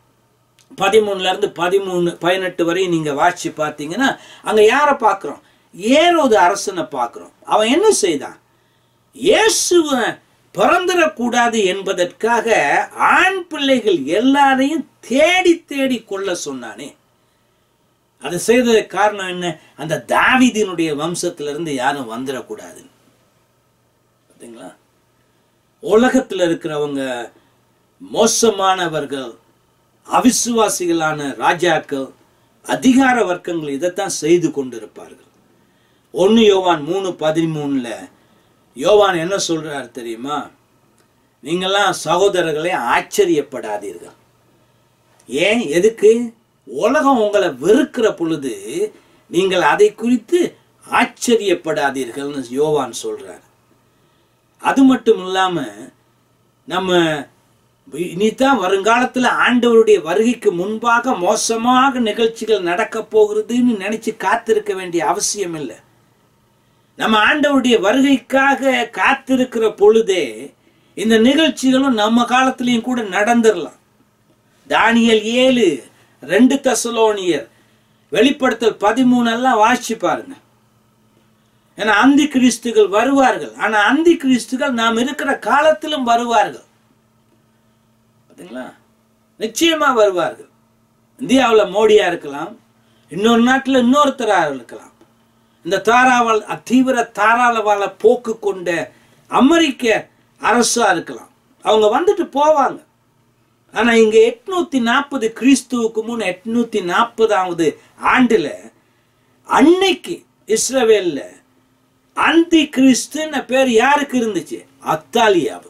13 18 வரை நீங்க வாசிச்சு பார்த்தீங்கன்னா அங்க யாரை பார்க்கிறோம்? ஏரோது அரசனை பார்க்கிறோம். அவன் என்ன செய்தான்? இயேசுவை பிறந்திடக்கூடாது என்பதற்காக ஆண் பிள்ளைகள் எல்லாரையும் தேடி தேடி கொள்ள சொன்னானே. அதை செய்ததுக்கு காரணம் என்ன? அந்த தாவீதினுடைய வம்சத்திலிருந்து யாரும் வந்துடக்கூடாது. பார்த்தீங்களா? உலகத்தில் இருக்கிறவங்க மோசமானவர்கள், அவிசுவாசிகளான ராஜாக்கள், அதிகார வர்க்கங்கள் இதைத்தான் செய்து கொண்டிருப்பார்கள். 1 யோவான் 3:13 யோவான் என்ன சொல்றாரு தெரியுமா? நீங்கள்லாம் சகோதரர்களே ஆச்சரியப்படாதீர்கள். ஏன்? எதுக்கு? உலகம் உங்களை வெறுக்கிற பொழுது நீங்கள் அதை குறித்து ஆச்சரியப்படாதீர்கள்னு யோவான் சொல்றார். அது மட்டும் இல்லாம நம்ம இனிதான் வருங்காலத்தில் ஆண்டவருடைய வருகைக்கு முன்பாக மோசமாக நிகழ்ச்சிகள் நடக்க போகிறதுன்னு நினைச்சு காத்திருக்க வேண்டிய அவசியம் இல்லை. நம்ம ஆண்டவருடைய வருகைக்காக காத்திருக்கிற பொழுதே இந்த நிகழ்ச்சிகளும் நம்ம காலத்திலையும் கூட நடந்துடலாம். தானியேல் 7, 2 தெசலோனியர், வெளிப்படுத்தல் 13 எல்லாம் வாசிச்சு பாருங்க. ஏன்னா அந்தி கிறிஸ்துகள் வருவார்கள். ஆனா அந்தி கிறிஸ்துகள் நாம் இருக்கிற காலத்திலும் வருவார்கள். பார்த்தீங்களா? நிச்சயமா வருவார்கள். இந்தியாவில் மோடியா இருக்கலாம், இன்னொரு நாட்டில் இன்னொருத்தராக இருக்கலாம். இந்த தீவிர தாராளவாத போக்கு கொண்ட அமெரிக்க அரசா இருக்கலாம். அவங்க வந்துட்டு போவாங்க. ஆனா இங்க 840 கிறிஸ்துவுக்கு முன் 840வது ஆண்டுல அன்னைக்கு இஸ்ரவேல்ல அந்தி கிறிஸ்துன்னு பேர் யாருக்கு இருந்துச்சு? அத்தாலியாவுக்கு.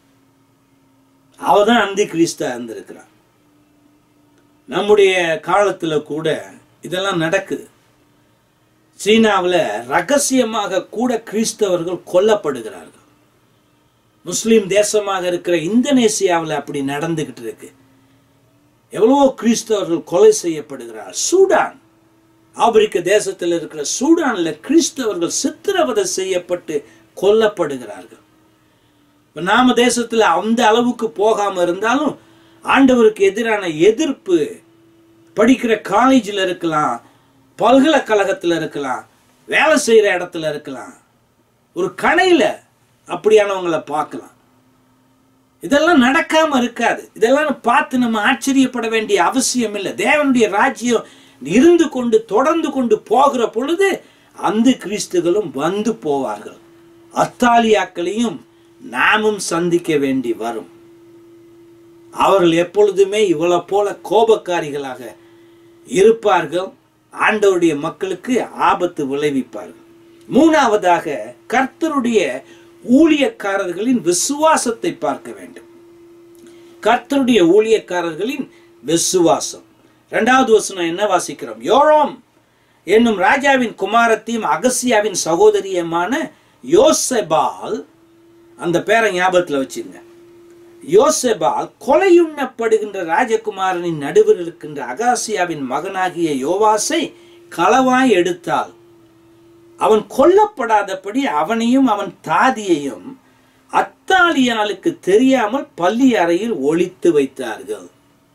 அவதான் அந்தி கிறிஸ்தா இருந்திருக்கிறான். நம்முடைய காலத்துல கூட இதெல்லாம் நடக்குது. சீனாவில் ரகசியமாக கூட கிறிஸ்தவர்கள் கொல்லப்படுகிறார்கள். முஸ்லிம் தேசமாக இருக்கிற இந்தோனேசியாவில் அப்படி நடந்துகிட்டு இருக்கு. எவ்வளவோ கிறிஸ்தவர்கள் கொலை செய்யப்படுகிறார்கள். சூடான், ஆப்பிரிக்க தேசத்தில் இருக்கிற சூடான்ல கிறிஸ்தவர்கள் சித்திரவதை செய்யப்பட்டு கொல்லப்படுகிறார்கள். நாம தேசத்துல அந்த அளவுக்கு போகாம இருந்தாலும் ஆண்டவருக்கு எதிரான எதிர்ப்பு படிக்கிற காலேஜில் இருக்கலாம், பல்கலைக்கழகத்தில் இருக்கலாம், வேலை செய்யற இடத்துல இருக்கலாம், ஒரு கடையில அப்படியானவங்களை பார்க்கலாம். இதெல்லாம் நடக்காம இருக்காது. இதெல்லாம் பார்த்து நம்ம ஆச்சரியப்பட வேண்டிய அவசியம் இல்லை. தேவனுடைய ராஜ்யம் இருந்து கொண்டு தொடர்ந்து கொண்டு போகிற பொழுது அந்த கிறிஸ்துகளும் வந்து போவார்கள். அத்தாலியாக்களையும் நாமும் சந்திக்க வேண்டி வரும். அவர்கள் எப்பொழுதுமே இவ்வளவு போல கோபக்காரிகளாக இருப்பார்கள். ஆண்டவருடைய மக்களுக்கு ஆபத்து விளைவிப்பார்கள். மூணாவதாக கர்த்தருடைய ஊழியக்காரர்களின் விசுவாசத்தை பார்க்க வேண்டும். கர்த்தருடைய ஊழியக்காரர்களின் விசுவாசம். 2வது வசனம் என்ன வாசிக்கிறோம்? யோராம் என்னும் ராஜாவின் குமாரத்தையும் அகசியாவின் சகோதரியுமான யோசபால், அந்த பேரை ஞாபகத்தில் வச்சுங்க. யோசபால் கொலையுண்ணப்படுகின்ற ராஜகுமாரனின் நடுவில் இருக்கின்ற அகாசியாவின் மகனாகிய யோவாசை களவாய் எடுத்தாள். அவன் கொல்லப்படாதபடி அவனையும் அவன் தாதியையும் அத்தாலியாளுக்கு தெரியாமல் பள்ளி அறையில் ஒளித்து வைத்தார்கள்.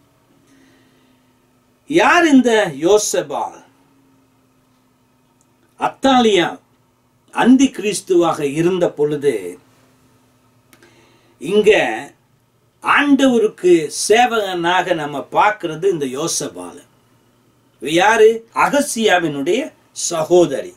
யார் இந்த யோசபால்? அத்தாலியா அந்தி கிறிஸ்துவாக இருந்த பொழுது இங்க ஆண்டவருக்கு சேவகனாக நம்ம பார்க்கிறது இந்த யோசபால். யாரு? அகசியாவினுடைய சகோதரி.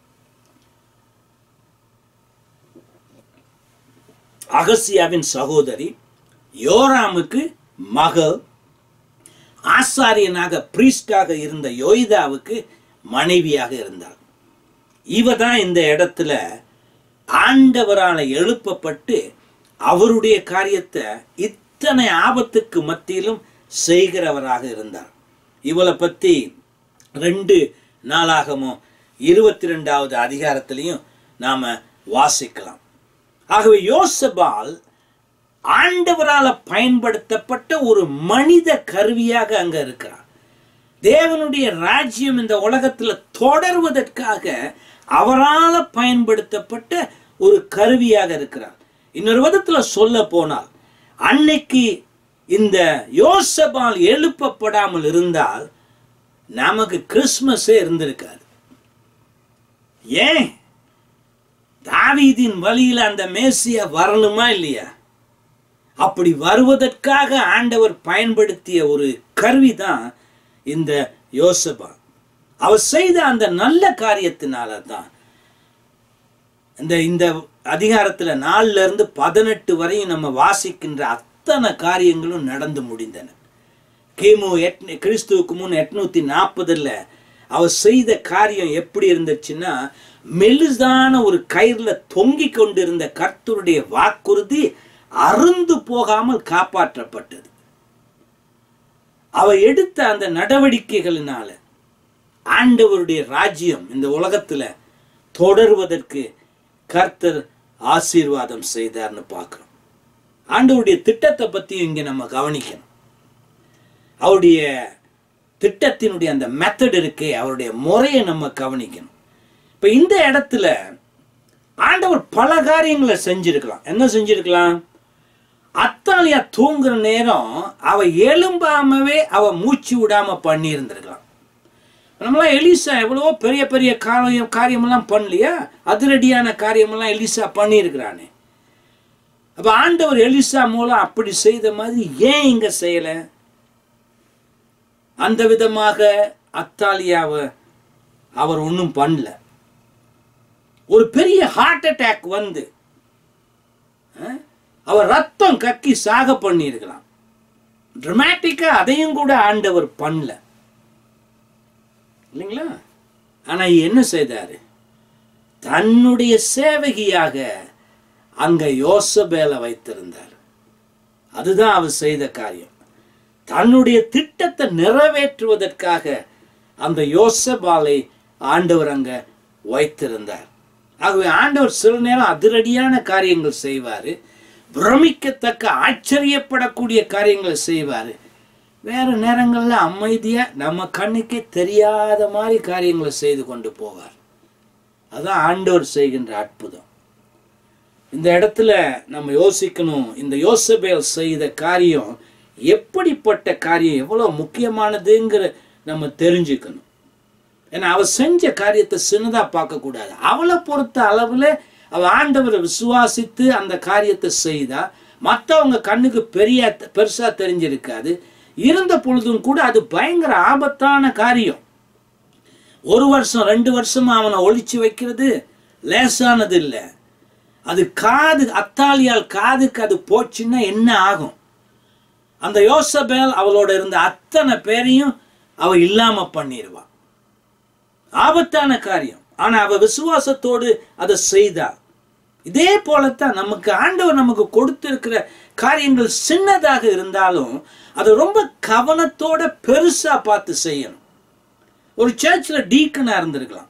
அகசியாவின் சகோதரி யோராமுக்கு மகள். ஆசாரியனாக பிரீஸ்டாக இருந்த யோய்தாவுக்கு மனைவியாக இருந்தார். இவ தான் இந்த இடத்துல ஆண்டவரால் எழுப்பப்பட்டு அவருடைய காரியத்தை இத்தனை ஆபத்துக்கு மத்தியிலும் செய்கிறவராக இருந்தார். இவளை பத்தி 2 நாளாகமோ 22வது அதிகாரத்திலையும் நாம வாசிக்கலாம். ஆகவே யோசபால் ஆண்டவரால் பயன்படுத்தப்பட்ட ஒரு மனித கருவியாக அங்க இருக்கிறார். தேவனுடைய ராஜ்யம் இந்த உலகத்தில் தொடர்வதற்காக அவரால் பயன்படுத்தப்பட்ட ஒரு கருவியாக இருக்கிறார். இன்னொரு விதத்தில் சொல்ல போனால், அன்னைக்கு இந்த யோசபால் எழுப்பப்படாமல் இருந்தால் நமக்கு கிறிஸ்துமஸே இருந்திருக்காது. ஏன்? தாவீதின் வழியில் அந்த மேசியா வரணுமா இல்லையா? அப்படி வருவதற்காக ஆண்டவர் பயன்படுத்திய ஒரு கருவி தான் இந்த யோசபால். அவர் செய்த அந்த நல்ல காரியத்தினால தான் இந்த அதிகாரத்தில் 4 இருந்து 18 வரையும் நம்ம வாசிக்கின்ற அத்தனை காரியங்களும் நடந்து முடிந்தன. கிறிஸ்துவுக்கு முன் 840 அவர் செய்த காரியம் எப்படி இருந்துச்சுன்னா, மெலிசான ஒரு கயிறுல தொங்கி கொண்டிருந்த கர்த்தருடைய வாக்குறுதி அருந்து போகாமல் காப்பாற்றப்பட்டது. அவர் எடுத்த அந்த நடவடிக்கைகளினால ஆண்டவருடைய ராஜ்யம் இந்த உலகத்துல தொடர்வதற்கு கர்த்தர் ஆசீர்வாதம் செய்தார்னு பார்க்கிறோம். ஆண்டவருடைய திட்டத்தை பத்தி இங்க நம்ம கவனிக்கணும். அவருடைய திட்டத்தினுடைய அந்த மெத்தட் இருக்கே, அவருடைய முறையை நம்ம கவனிக்கணும். இப்ப இந்த இடத்துல ஆண்டவர் பல காரியங்களை செஞ்சிருக்கலாம். என்ன செஞ்சிருக்கலாம்? அத்தாலியா தூங்குற நேரம் அவ எழும்பாமவே அவ மூச்சு விடாம பண்ணி இருந்திருக்கலாம். நம்மளாம் எலிசா எவ்வளவோ பெரிய பெரிய காரியமெல்லாம் பண்ணலையா? அதிரடியான காரியமெல்லாம் எலிசா பண்ணியிருக்கிறானே. அப்ப ஆண்டவர் எலிசா மூலம் அப்படி செய்த மாதிரி ஏன் இங்க செய்யல? அந்த விதமாக அத்தாலியாவை அவர் ஒன்றும் பண்ணல. ஒரு பெரிய ஹார்ட் அட்டாக் வந்து அவர் ரத்தம் கக்கி சாக பண்ணி இருக்கலாம். டிராமாட்டிக்கா அதையும் கூட ஆண்டவர் பண்ணல இல்லைங்களா? ஆனா என்ன செய்தாரு? தன்னுடைய சேவகியாக அங்க யோசபேலை வைத்திருந்தார். அதுதான் அவர் செய்த காரியம். தன்னுடைய திட்டத்தை நிறைவேற்றுவதற்காக அந்த யோசபாலை ஆண்டவர் அங்க வைத்திருந்தார். ஆகவே ஆண்டவர் சில நேரம் அதிரடியான காரியங்கள் செய்வாரு, பிரமிக்கத்தக்க ஆச்சரியப்படக்கூடிய காரியங்களை செய்வாரு. வேற நேரங்கள்ல அமைதியா நம்ம கண்ணுக்கே தெரியாத மாதிரி காரியங்களை செய்து கொண்டு போவார். அதான் ஆண்டவர் செய்கின்ற அற்புதம். இந்த இடத்துல நம்ம யோசிக்கணும், இந்த யோசபேல் செய்த காரியம் எப்படிப்பட்ட காரியம், எவ்வளவு முக்கியமானதுங்கிற நம்ம தெரிஞ்சுக்கணும். ஏன்னா அவ செஞ்ச காரியத்தை சின்னதா பார்க்க கூடாது. அவளை பொறுத்த அளவுல அவ ஆண்டவரை விசுவாசித்து அந்த காரியத்தை செய்தா மற்றவங்க கண்ணுக்கு பெருசா தெரிஞ்சிருக்காது. இருந்த பொழுதும் கூட அது பயங்கர ஆபத்தான காரியம். 1 வருஷம் 2 வருஷமா அவனை ஒழிச்சு வைக்கிறது லேசானது இல்லை. அது அத்தாலியால் காதுக்கு அது போச்சுன்னா என்ன ஆகும்? அந்த யோசபேல் அவளோட இருந்த அத்தனை பேரையும் அவ இல்லாம பண்ணிடுவா. ஆபத்தான காரியம். ஆனா அவ விசுவாசத்தோடு அதை செய்தாள். இதே போலத்தான் நமக்கு ஆண்டவர் நமக்கு கொடுத்திருக்கிற காரியங்கள் சின்னதாக இருந்தாலும் அதை ரொம்ப கவனத்தோட பெருசா பார்த்து செய்யணும். ஒரு சர்ச்சில் டீக்கனா இருந்திருக்கலாம்.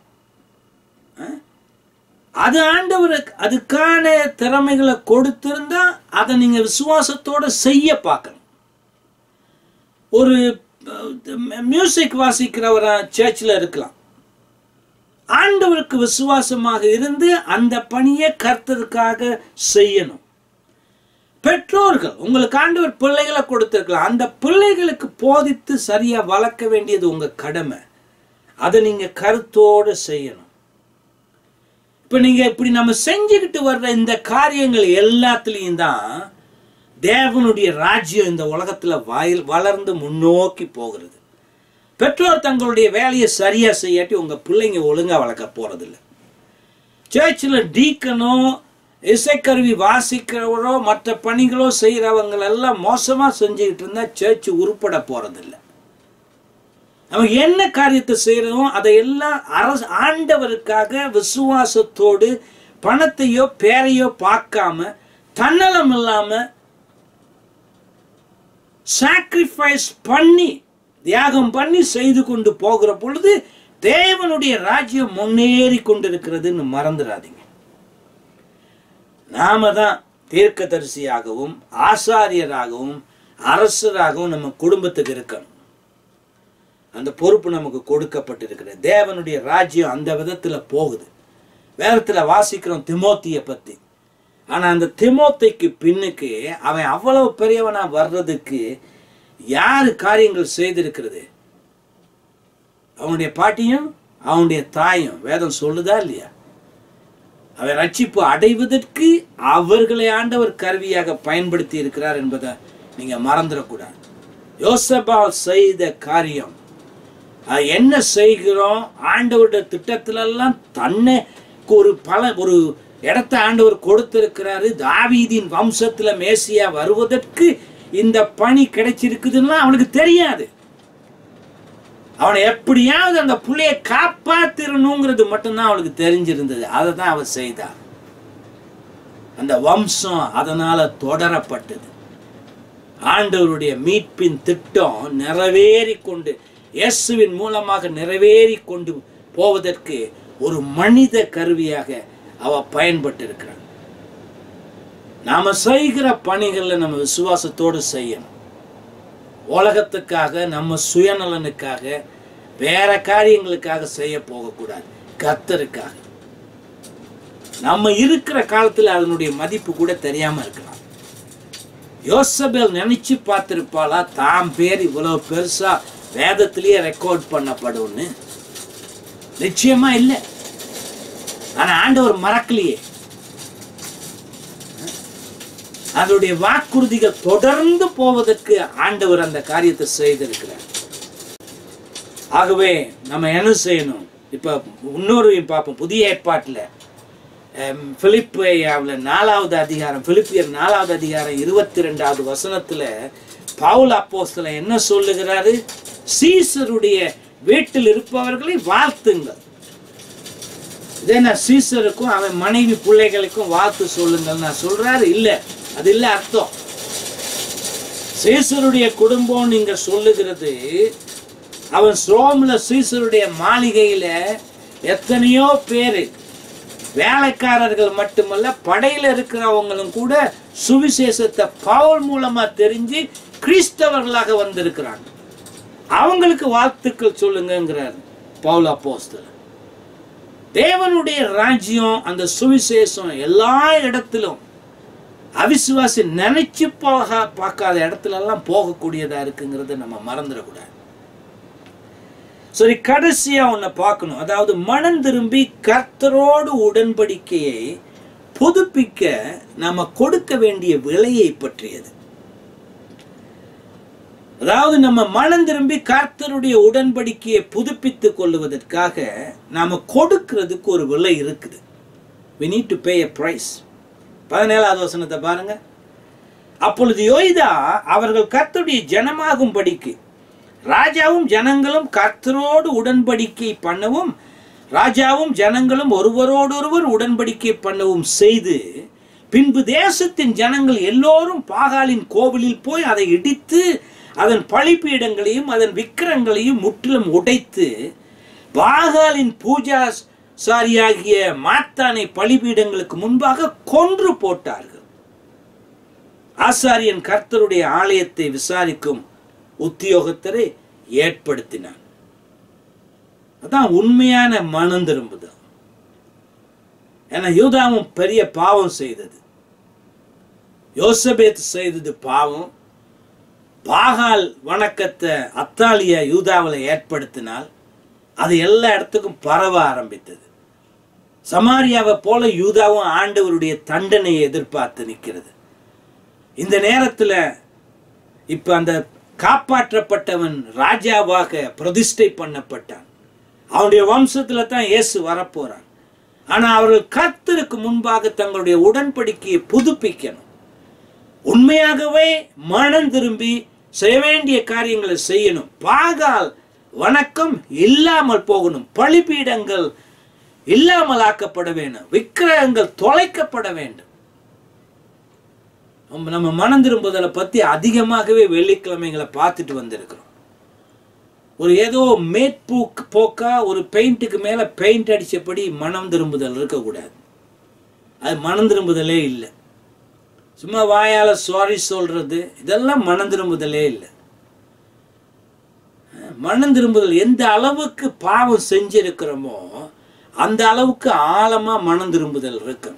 அது ஆண்டவருக்கு அதுக்கான திறமைகளை கொடுத்திருந்தா அதை நீங்க விசுவாசத்தோட செய்ய பார்க்கணும். ஒரு மியூசிக் வாசிக்கிறவரா சர்ச்சில் இருக்கலாம். ஆண்டவருக்கு விசுவாசமாக இருந்து அந்த பணியை கர்த்தருக்காக செய்யணும். பெற்றோர்கள் உங்களுக்கு ஆண்டவர் பிள்ளைகளை கொடுத்திருக்கலாம். அந்த பிள்ளைகளுக்கு போதித்து சரியா வளர்க்க வேண்டியது உங்க கடமை. அதை நீங்க கருத்தோடு செய்யணும். இப்ப நீங்க இப்படி நம்ம செஞ்சுக்கிட்டு வர்ற இந்த காரியங்கள் எல்லாத்துலயும் தான் தேவனுடைய ராஜ்யம் இந்த உலகத்துல வளர்ந்து முன்னோக்கி போகிறது. பெற்றோர் தங்களுடைய வேலையை சரியா செய்யாட்டி உங்க பிள்ளைங்க ஒழுங்கா வளர்க்க போறதில்லை. சர்ச்சில் டீக்கனோ இசைக்கருவி வாசிக்கிறவரோ மற்ற பணிகளோ செய்யறவங்களெல்லாம் மோசமா செஞ்சுக்கிட்டு இருந்தா சர்ச் உருப்பட போறதில்லை. நம்ம என்ன காரியத்தை செய்யறோம் அதையெல்லாம் ஆண்டவருக்காக விசுவாசத்தோடு பணத்தையோ பேரையோ பார்க்காம தன்னலம் இல்லாம சாக்ரிஃபைஸ் பண்ணி தியாகம் பண்ணி செய்து கொண்டு போகிற பொழுது தேவனுடைய ராஜ்யம் முன்னேறி கொண்டிருக்கிறதுன்னு மறந்துடாதீங்க. நாம தான் தீர்க்கதரிசியாகவும் ஆசாரியராகவும் அரசராகவும் நம்ம குடும்பத்துக்கு இருக்கணும். அந்த பொறுப்பு நமக்கு கொடுக்கப்பட்டிருக்கிறது. தேவனுடைய ராஜ்யம் அந்த விதத்துல போகுது. வேதத்துல வாசிக்கிறோம் திமோத்தியை பத்தி. ஆனா அந்த திமோத்திக்கு பின்னுக்கு அவன் அவ்வளவு பெரியவனா வர்றதுக்கு யாரு காரியங்கள் செய்திருக்கிறது? அவனுடைய பாட்டியும் அவனுடைய தாயும். வேதம் சொல்லுதா இல்லையா? அவன் ரட்சிப்பு அடைவதற்கு அவர்களை ஆண்டவர் கருவியாக பயன்படுத்தி இருக்கிறார் என்பதை நீங்க மறந்துடக்கூடாது. யோசபால் செய்த காரியம் என்ன செய்கிறோம்? ஆண்டவருடைய திட்டத்தில எல்லாம் தன்னை ஒரு இடத்தை ஆண்டவர் கொடுத்திருக்கிறாரு. தாவீதின் வம்சத்துல மேசியா வருவதற்கு இந்த பணி கிடைச்சிருக்குதுன்னா அவனுக்கு தெரியாது. அவனை எப்படியாவது அந்த புள்ளையை காப்பாத்திரணுங்கிறது மட்டும்தான் அவளுக்கு தெரிஞ்சிருந்தது. அதை தான் அவன் செய்தார். அந்த வம்சம் அதனால தொடரப்பட்டது. ஆண்டவருடைய மீட்பின் திட்டம் நிறைவேறி கொண்டு இயேசுவின் மூலமாக நிறைவேறி கொண்டு போவதற்கு ஒரு மனித கருவியாக அவ பயன்பட்டு இருக்கிறான். நாம செய்கிற பணிகளை நம்ம விசுவாசத்தோடு செய்யணும். உலகத்துக்காக, நம்ம சுயநலனுக்காக, வேற காரியங்களுக்காக செய்ய போகக்கூடாது. கர்த்தருக்காக. நம்ம இருக்கிற காலத்தில் அதனுடைய மதிப்பு கூட தெரியாம இருக்கலாம். யோசபேல் நினைச்சு பார்த்திருப்பாளா தாம் பேர் இவ்வளவு பெருசா வேதத்திலேயே ரெக்கார்ட் பண்ணப்படும்னு? நிச்சயமா இல்லை. ஆனா ஆண்டவர் மறக்கலையே. அதனுடைய வாக்குறுதிகள் தொடர்ந்து போவதற்கு ஆண்டவர் அந்த காரியத்தை செய்திருக்கிறார். ஆகவே நம்ம என்ன செய்யணும்? இப்ப இன்னொரு பார்ப்போம். புதிய ஏற்பாட்டில் பிலிப்பியர் 4வது அதிகாரம் 22வது வசனத்துல பவுல் அப்போஸ்தலன் என்ன சொல்லுகிறாரு? சீசருடைய வீட்டில் இருப்பவர்களை வாழ்த்துங்கள். இதென்ன சீசருக்கும் அவன் மனைவி பிள்ளைகளுக்கும் வாழ்த்து சொல்லுங்கள் நான் சொல்றாரு? இல்ல, அது இல்ல அர்த்தம். சீசருடைய குடும்பம் நீங்க சொல்லுகிறது, அவன் ரோம்ல சீசருடைய மாளிகையில எத்தனையோ பேரு வேலைக்காரர்கள் மட்டுமல்ல, படையில இருக்கிறவங்களும் கூட சுவிசேஷத்தை பவுல் மூலமா தெரிஞ்சு கிறிஸ்தவர்களாக வந்திருக்கிறாங்க. அவங்களுக்கு வாழ்த்துக்கள் சொல்லுங்கிறார் பவுல் அப்போஸ்தலன். தேவனுடைய ராஜ்யம், அந்த சுவிசேஷம் எல்லா இடத்திலும் அவிசுவாசி நினைச்சு பார்க்காத இடத்துல எல்லாம் போகக்கூடியதா இருக்குங்கிறத நம்ம மறந்துடக்கூடாது. சரி, கடைசியா ஒன்ன பார்க்கணும். அதாவது மனம் திரும்பி கர்த்தரோடு உடன்படிக்கையை புதுப்பிக்க நாம கொடுக்க வேண்டிய விலையை பற்றியது. அதாவது நம்ம மனம் திரும்பி கர்த்தருடைய உடன்படிக்கையை புதுப்பித்துக் கொள்வதற்காக நாம கொடுக்கிறதுக்கு ஒரு விலை இருக்குது. We need to pay a price. 17வது வசனத்தை பாருங்க. அப்பொழுது யோய்தா அவர்கள் கர்த்தருடைய ஜனமாகும்படிக்கு ராஜாவும் ஜனங்களும் கர்த்தரோடு உடன்படிக்கை பண்ணவும், ராஜாவும் ஜனங்களும் ஒருவரோடொருவர் உடன்படிக்கை பண்ணவும் செய்து, பின்பு தேசத்தின் ஜனங்கள் எல்லோரும் பாகாலின் கோவிலில் போய் அதை இடித்து அதன் பலிபீடங்களையும் அதன் விக்கிரங்களையும் முற்றிலும் உடைத்து பாகாலின் பூஜாசாரியாகிய மாத்தானை பலிபீடங்களுக்கு முன்பாக கொன்று போட்டார்கள். ஆசாரியன் கர்த்தருடைய ஆலயத்தை விசாரிக்கும் உத்தியோகத்தரை ஏற்படுத்தினான். அதான் உண்மையான மனம் திரும்புதல். ஏன்னா யூதாவும் பெரிய பாவம் செய்தது. யோசபேத் செய்தது பாவம். பாகால் வணக்கத்தை அத்தாலியா யூதாவில் ஏற்படுத்தினால் அது எல்லா இடத்துக்கும் பரவ ஆரம்பித்தது. சமாரியாவை போல யூதாவும் ஆண்டவருடைய தண்டனையை எதிர்பார்த்து நிற்கிறது. இந்த நேரத்தில் இப்ப அந்த காப்பாற்றப்பட்டவன் ராஜாவாக பிரதிஷ்டை பண்ணப்பட்டான். அவனுடைய வம்சத்துல தான் இயேசு வரப்போறான். ஆனா அவர்கள் கர்த்தருக்கு முன்பாக தங்களுடைய உடன்படிக்கையை புதுப்பிக்கணும். உண்மையாகவே மனம் திரும்பி செய்ய வேண்டிய காரியங்களை செய்யணும். பாகால் வணக்கம் இல்லாமல் போகணும். பலிபீடங்கள் இல்லாமல் ஆக்கப்பட வேண்டும். விக்கிரகங்கள் தொலைக்கப்பட வேண்டும். நம்ம மனம் திரும்புதலை பத்தி அதிகமாகவே வெள்ளிக்கிழமைகளை பார்த்துட்டு வந்திருக்கிறோம். ஒரு ஏதோ போக்கா ஒரு பெயிண்ட்டுக்கு மேல பெயிண்ட் அடிச்சபடி மனம் திரும்புதல் இருக்கக்கூடாது. அது மனம் திரும்புதலே இல்லை. சும்மா வாயால சாரி சொல்றது இதெல்லாம் மனம் திரும்புதலே இல்லை. மனம் திரும்புதல் எந்த அளவுக்கு பாவம் செஞ்சிருக்கிறோமோ அந்த அளவுக்கு ஆழமா மனம் திரும்புதல் இருக்கும்.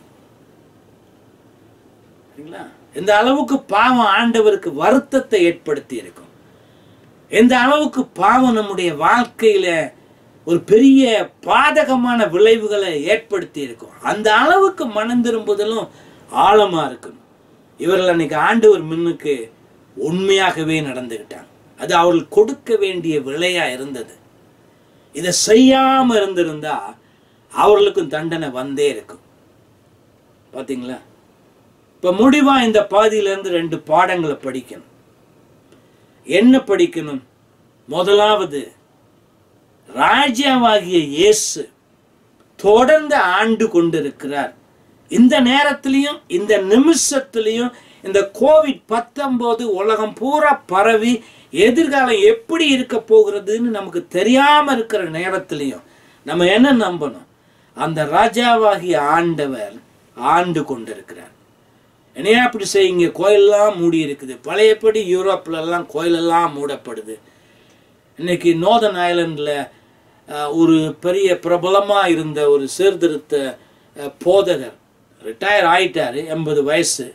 எந்த அளவுக்கு பாவம் ஆண்டவருக்கு வருத்தத்தை ஏற்படுத்தி இருக்கும், எந்த அளவுக்கு பாவம் நம்முடைய வாழ்க்கையில ஒரு பெரிய பாதகமான விளைவுகளை ஏற்படுத்தி இருக்கும், அந்த அளவுக்கு மனம் திரும்புதலும் ஆழமா இருக்கணும். இவர்கள் அன்னைக்கு ஆண்டவர் முன்னுக்கு உண்மையாகவே நடந்துகிட்டாங்க. அது அவர்கள் கொடுக்க வேண்டிய விலையா இருந்தது. இதை செய்யாம இருந்திருந்தா அவர்களுக்கும் தண்டனை வந்தே இருக்கும். பாத்தீங்களா? இப்ப முடிவா இந்த பாதியிலிருந்து 2 பாடங்களை படிக்கணும். என்ன படிக்கணும்? முதலாவது, ராஜாவாகிய இயேசு தொடர்ந்து ஆண்டு கொண்டிருக்கிறார். இந்த நேரத்திலையும் இந்த நிமிஷத்திலையும் இந்த COVID-19 உலகம் பூரா பரவி எதிர்காலம் எப்படி இருக்க போகிறதுன்னு நமக்கு தெரியாம இருக்கிற நேரத்திலையும் நம்ம என்ன நம்பணும்? அந்த ராஜாவாகிய ஆண்டவர் ஆண்டு கொண்டிருக்கிறார். என்னையா அப்படி செய்யுங்க, கோயிலெல்லாம் மூடி இருக்குது. பழையபடி யூரோப்ல எல்லாம் கோயிலெல்லாம் மூடப்படுது. இன்னைக்கு நார்தர்ன் ஐலண்டில் ஒரு பெரிய பிரபலமா இருந்த ஒரு சீர்திருத்த போதகர் ரிட்டையர் ஆயிட்டாரு, 80 வயசு.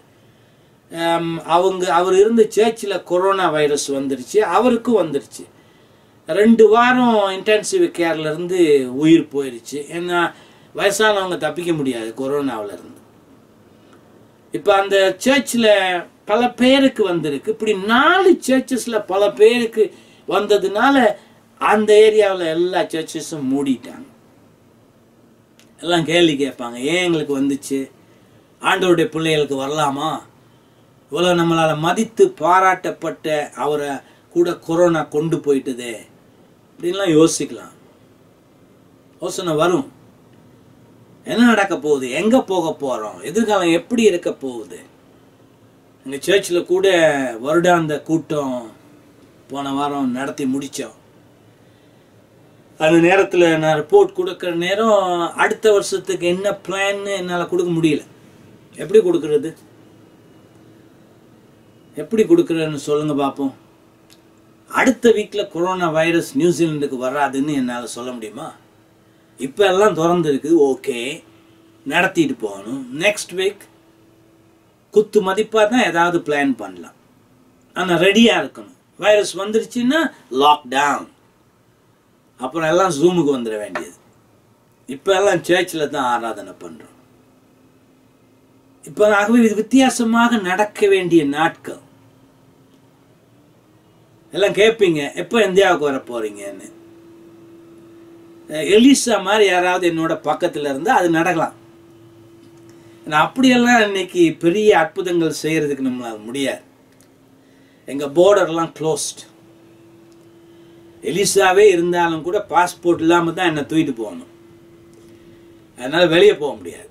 அவர் இருந்த சர்ச்சில் கொரோனா வைரஸ் வந்துருச்சு, அவருக்கும் வந்துருச்சு. 2 வாரம் இன்டென்சிவ் கேர்ல இருந்து உயிர் போயிருச்சு. ஏன்னா வயசானவங்க தப்பிக்க முடியாது கொரோனாவில இருந்து. இப்போ அந்த சர்ச்சில் பல பேருக்கு வந்திருக்கு. இப்படி 4 சர்ச்சஸில் பல பேருக்கு வந்ததுனால அந்த ஏரியாவில் எல்லா சர்ச்சஸும் மூடிட்டாங்க. எல்லாம் கேள்வி கேட்பாங்க, ஏன் எங்களுக்கு வந்துச்சு? ஆண்டவருடைய பிள்ளைகளுக்கு வரலாமா? இவ்வளோ நம்மளால் மதித்து பாராட்டப்பட்ட அவரை கூட கொரோனா கொண்டு போயிட்டுதே அப்படின்லாம் யோசிக்கலாம். யோசனை வரும். என்ன நடக்க போகுது? எங்கே போக போகிறோம்? எதிர்காலம் எப்படி இருக்க போகுது? எங்கள் சர்ச்சில் கூட வருடாந்த கூட்டம் போன வாரம் நடத்தி முடித்தோம். அந்த நேரத்தில் நான் ரிப்போர்ட் கொடுக்குற நேரம் அடுத்த வருஷத்துக்கு என்ன பிளான்னு என்னால் கொடுக்க முடியல. எப்படி கொடுக்கறது? எப்படி கொடுக்குறேன்னு சொல்லுங்க பார்ப்போம். அடுத்த வீக்கில் கொரோனா வைரஸ் நியூசிலாண்டுக்கு வராதுன்னு என்னால் சொல்ல முடியுமா? இப்போ எல்லாம் திறந்து இருக்குது, ஓகே, நடத்திட்டு போகணும். நெக்ஸ்ட் வீக் குத்து மதிப்பாக தான் ஏதாவது பிளான் பண்ணலாம். ஆனால் ரெடியாக இருக்கணும். வைரஸ் வந்துருச்சுன்னா லாக்டவுன், அப்புறம் எல்லாம் ஜூமுக்கு வந்துட வேண்டியது. இப்போ எல்லாம் சர்ச்சில் தான் ஆராதனை பண்ணுறோம். இப்போ ஆகவே இது வித்தியாசமாக நடக்க வேண்டிய நாட்கள். எல்லாம் கேட்பீங்க, எப்போ இந்தியாவுக்கு வர போறீங்கன்னு. எலிசா மாதிரி யாராவது என்னோட பக்கத்தில் இருந்தால் அது நடக்கலாம். அப்படியெல்லாம் இன்னைக்கு பெரிய அற்புதங்கள் செய்யறதுக்கு நம்மளால முடியாது. எங்கள் பார்டர்லாம் க்ளோஸ்ட். எலிசாவே இருந்தாலும் கூட பாஸ்போர்ட் இல்லாமல் தான் என்னை தூக்கிட்டு போகணும். அதனால வெளியே போக முடியாது,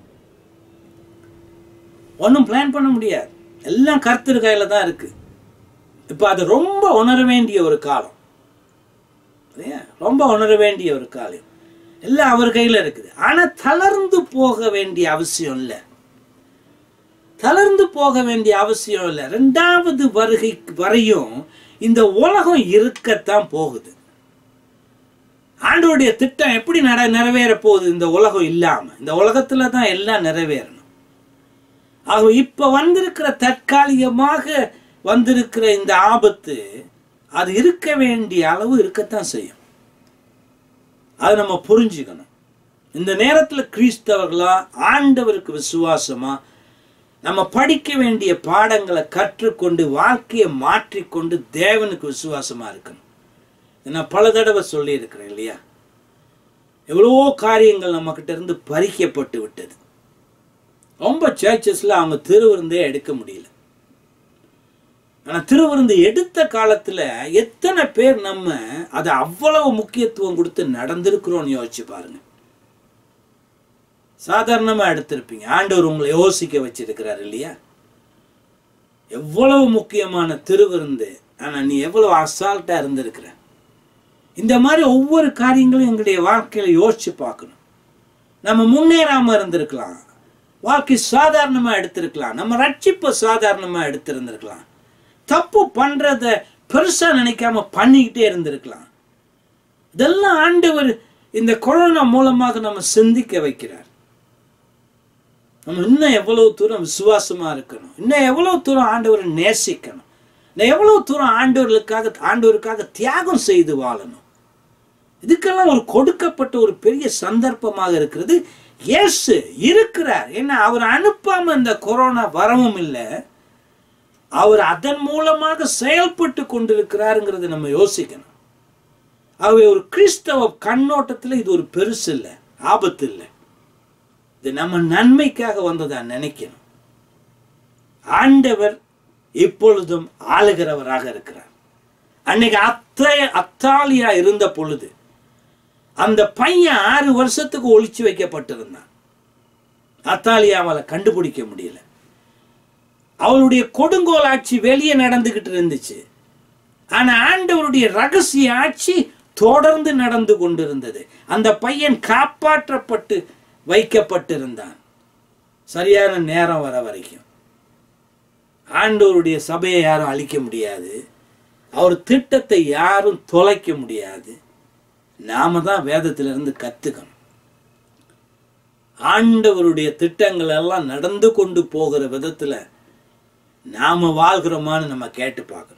ஒன்றும் பிளான் பண்ண முடியாது. எல்லாம் கர்த்தர் கையில் தான் இருக்கு. இப்போ அது ரொம்ப உணர வேண்டிய ஒரு காலம், ரொம்ப உணர வேண்டிய ஒரு காலம். எல்லாம் அவர் கையில் இருக்குது. ஆனால் தளர்ந்து போக வேண்டிய அவசியம் இல்லை. தளர்ந்து போக வேண்டிய அவசியம் இல்லை. 2வது வருகை வரையும் இந்த உலகம் இருக்கத்தான் போகுது. ஆண்டவருடைய திட்டம் எப்படி நிறைவேற போகுது? இந்த உலகம் இல்லாம இந்த உலகத்துல தான் எல்லாம் நிறைவேறணும். ஆக இப்ப வந்திருக்கிற தற்காலிகமாக வந்திருக்கிற இந்த ஆபத்து அது இருக்க வேண்டிய அளவு இருக்கத்தான் செய்யும். அதை நம்ம புரிஞ்சுக்கணும். இந்த நேரத்துல கிறிஸ்தவர்களா, ஆண்டவருக்கு விசுவாசமா நம்ம படிக்க வேண்டிய பாடங்களை கற்றுக்கொண்டு வாழ்க்கையை மாற்றிக்கொண்டு தேவனுக்கு விசுவாசமா இருக்கணும். நான் பல தடவை சொல்லி இருக்கிறேன் இல்லையா? எவ்வளவோ காரியங்கள் நம்ம கிட்ட இருந்து பறிக்கப்பட்டு விட்டது. ரொம்ப சர்ச்சஸ்ல அவங்க திருவிருந்தே எடுக்க முடியல. ஆனா திருவிருந்து எடுத்த காலத்துல எத்தனை பேர் நம்ம அதை அவ்வளவு முக்கியத்துவம் கொடுத்து நடந்திருக்கிறோம்னு யோசிச்சு பாருங்க. சாதாரணமா எடுத்திருப்பீங்க. ஆண்டவர் உங்களை யோசிக்க வச்சிருக்கிறார் இல்லையா? எவ்வளவு முக்கியமான திருவிருந்து, ஆனா நீ எவ்வளவு அசால்ட்டா இருந்திருக்கிற. இந்த மாதிரி ஒவ்வொரு காரியங்களும் எங்களுடைய வாழ்க்கையில யோசிச்சு பார்க்கணும். நம்ம முன்னேறாம இருந்திருக்கலாம். வாழ்க்கை சாதாரணமா எடுத்திருக்கலாம், நம்ம ரட்சிப்பை சாதாரணமா எடுத்திருந்திருக்கலாம், தப்பு பண்றத பெருசா நினைக்காம பண்ணிக்கிட்டே இருந்திருக்கலாம். இதெல்லாம் ஆண்டவர் இந்த கொரோனா மூலமாக நம்ம சிந்திக்க வைக்கிறார். நம்ம இன்னும் எவ்வளவு தூரம் விசுவாசமா இருக்கணும், இன்னும் எவ்வளவு தூரம் ஆண்டவரை நேசிக்கணும், இன்னும் எவ்வளவு தூரம் ஆண்டவருக்காக தியாகம் செய்து வாழணும். இதுக்கெல்லாம் ஒரு கொடுக்கப்பட்ட ஒரு பெரிய சந்தர்ப்பமாக இருக்கிறது. இயேசு இருக்கிறார். ஏன்னா அவர் அனுப்பாம இந்த கொரோனா வரவும் இல்லை, அவர் அதன் மூலமாக செயல்பட்டு கொண்டிருக்கிறாருங்கிறது நம்ம யோசிக்கணும். ஆகவே ஒரு கிறிஸ்தவ கண்ணோட்டத்தில் இது ஒரு பெருசு இல்லை, ஆபத்து இல்லை, இது நம்ம நன்மைக்காக வந்ததா நினைக்கணும். ஆண்டவர் இப்பொழுதும் ஆளுகிறவராக இருக்கிறார். அன்னைக்கு அத்தாலியா இருந்த பொழுது அந்த பையன் 6 வருஷத்துக்கு ஒளிச்சு வைக்கப்பட்டிருந்தான். அத்தாலியாவால கண்டுபிடிக்க முடியல. அவளுடைய கொடுங்கோல் ஆட்சி வெளியே நடந்துகிட்டு இருந்துச்சு. ஆனா ஆண்டவருடைய ரகசிய ஆட்சி தொடர்ந்து நடந்து கொண்டிருந்தது. அந்த பையன் காப்பாற்றப்பட்டு வைக்கப்பட்டிருந்தான் சரியான நேரம் வர வரைக்கும். ஆண்டவருடைய சபையை யாரும் அழிக்க முடியாது, அவர் திட்டத்தை யாரும் தொலைக்க முடியாது. நாம தான் வேதத்திலிருந்து கத்துக்கணும். ஆண்டவருடைய திட்டங்கள் எல்லாம் நடந்து கொண்டு போகிற விதத்துல நாம வாழ்கிறோமான்னு நம்ம கேட்டு பார்க்கணும்.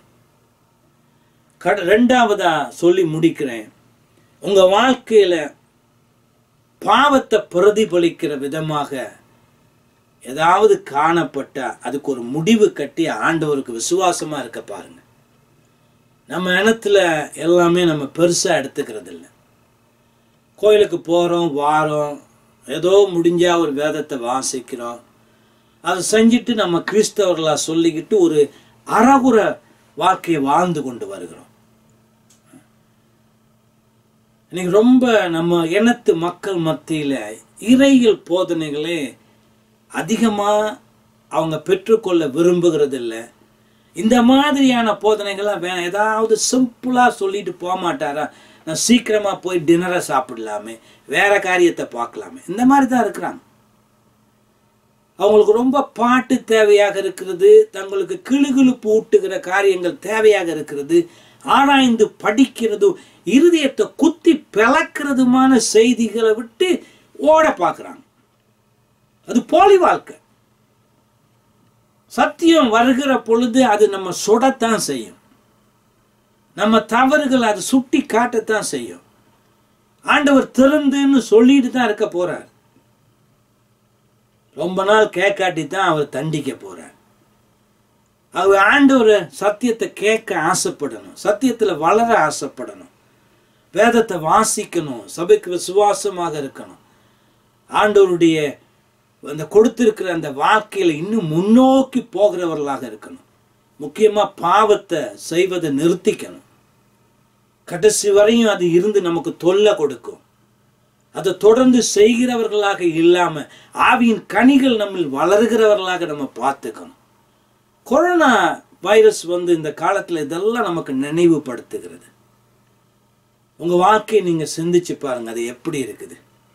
ரெண்டாவதா சொல்லி முடிக்கிறேன். உங்க வாழ்க்கையில பாவத்தை பிரதிபலிக்கிற விதமாக ஏதாவது காணப்பட்டா அதுக்கு ஒரு முடிவு கட்டி ஆண்டவருக்கு விசுவாசமா இருக்க பாருங்க. நம்ம இனத்துல எல்லாமே நம்ம பெருசா எடுத்துக்கிறது இல்லை. கோயிலுக்கு போறோம், வாரோம், ஏதோ முடிஞ்சா ஒரு வேதத்தை வாசிக்கிறோம், அதை செஞ்சுட்டு நம்ம கிறிஸ்தவர்களா சொல்லிக்கிட்டு ஒரு அறகுற வாழ்க்கையை வாழ்ந்து கொண்டு வருகிறோம். இன்னைக்கு ரொம்ப நம்ம இனத்து மக்கள் மத்தியில இறையியல் போதனைகளே அதிகமா அவங்க பெற்றுக்கொள்ள விரும்புகிறது இல்லை. இந்த மாதிரியான போதனைகள்லாம் வேணும். ஏதாவது சிம்பிளா சொல்லிட்டு போக மாட்டாரா, நான் சீக்கிரமா போய் டின்னரை சாப்பிடலாமே, வேற காரியத்தை பார்க்கலாமே, இந்த மாதிரி தான் இருக்கிறாங்க. அவங்களுக்கு ரொம்ப பாட்டு தேவையாக இருக்கிறது, தங்களுக்கு கிளுகிழுப்பு ஊட்டுகிற காரியங்கள் தேவையாக இருக்கிறது, ஆராய்ந்து படிக்கிறது, இருதயத்தை குத்தி பிளக்கிறதுமான செய்திகளை விட்டு ஓட பார்க்குறாங்க. அது போலி வாழ்க்கை. சத்தியம் வருகிற பொழுது அது நம்ம சுடத்தான் செய்யும், நம்ம தவறுகள் அது சுட்டி காட்டத்தான் செய்யும். ஆண்டவர் திறந்துன்னு சொல்லிட்டு தான் இருக்க போறார். ரொம்ப நாள் கேட்காட்டி தான் அவர் தண்டிக்க போறார். அவர் ஆண்டவர் சத்தியத்தை கேட்க ஆசைப்படணும், சத்தியத்துல வளர ஆசைப்படணும், வேதத்தை வாசிக்கணும், சபைக்கு விசுவாசமாக இருக்கணும், ஆண்டவருடைய அந்த கொடுத்திருக்கிற அந்த வாழ்க்கையில இன்னும் முன்னோக்கி போகிறவர்களாக இருக்கணும். முக்கியமா பாவத்தை செய்வதை நிறுத்திக்கணும். கடைசி வரையும் அது இருந்து நமக்கு தொல்லை கொடுக்கும். அதை தொடர்ந்து செய்கிறவர்களாக இல்லாம ஆவியின் கனிகள் நம்ம வளர்கிறவர்களாக நம்ம பார்த்துக்கணும். கொரோனா வைரஸ் இந்த காலத்துல இதெல்லாம் நமக்கு நினைவுபடுத்துகிறது. உங்க வாழ்க்கையை நீங்க சிந்திச்சு பாருங்க, அது எப்படி இருக்குது.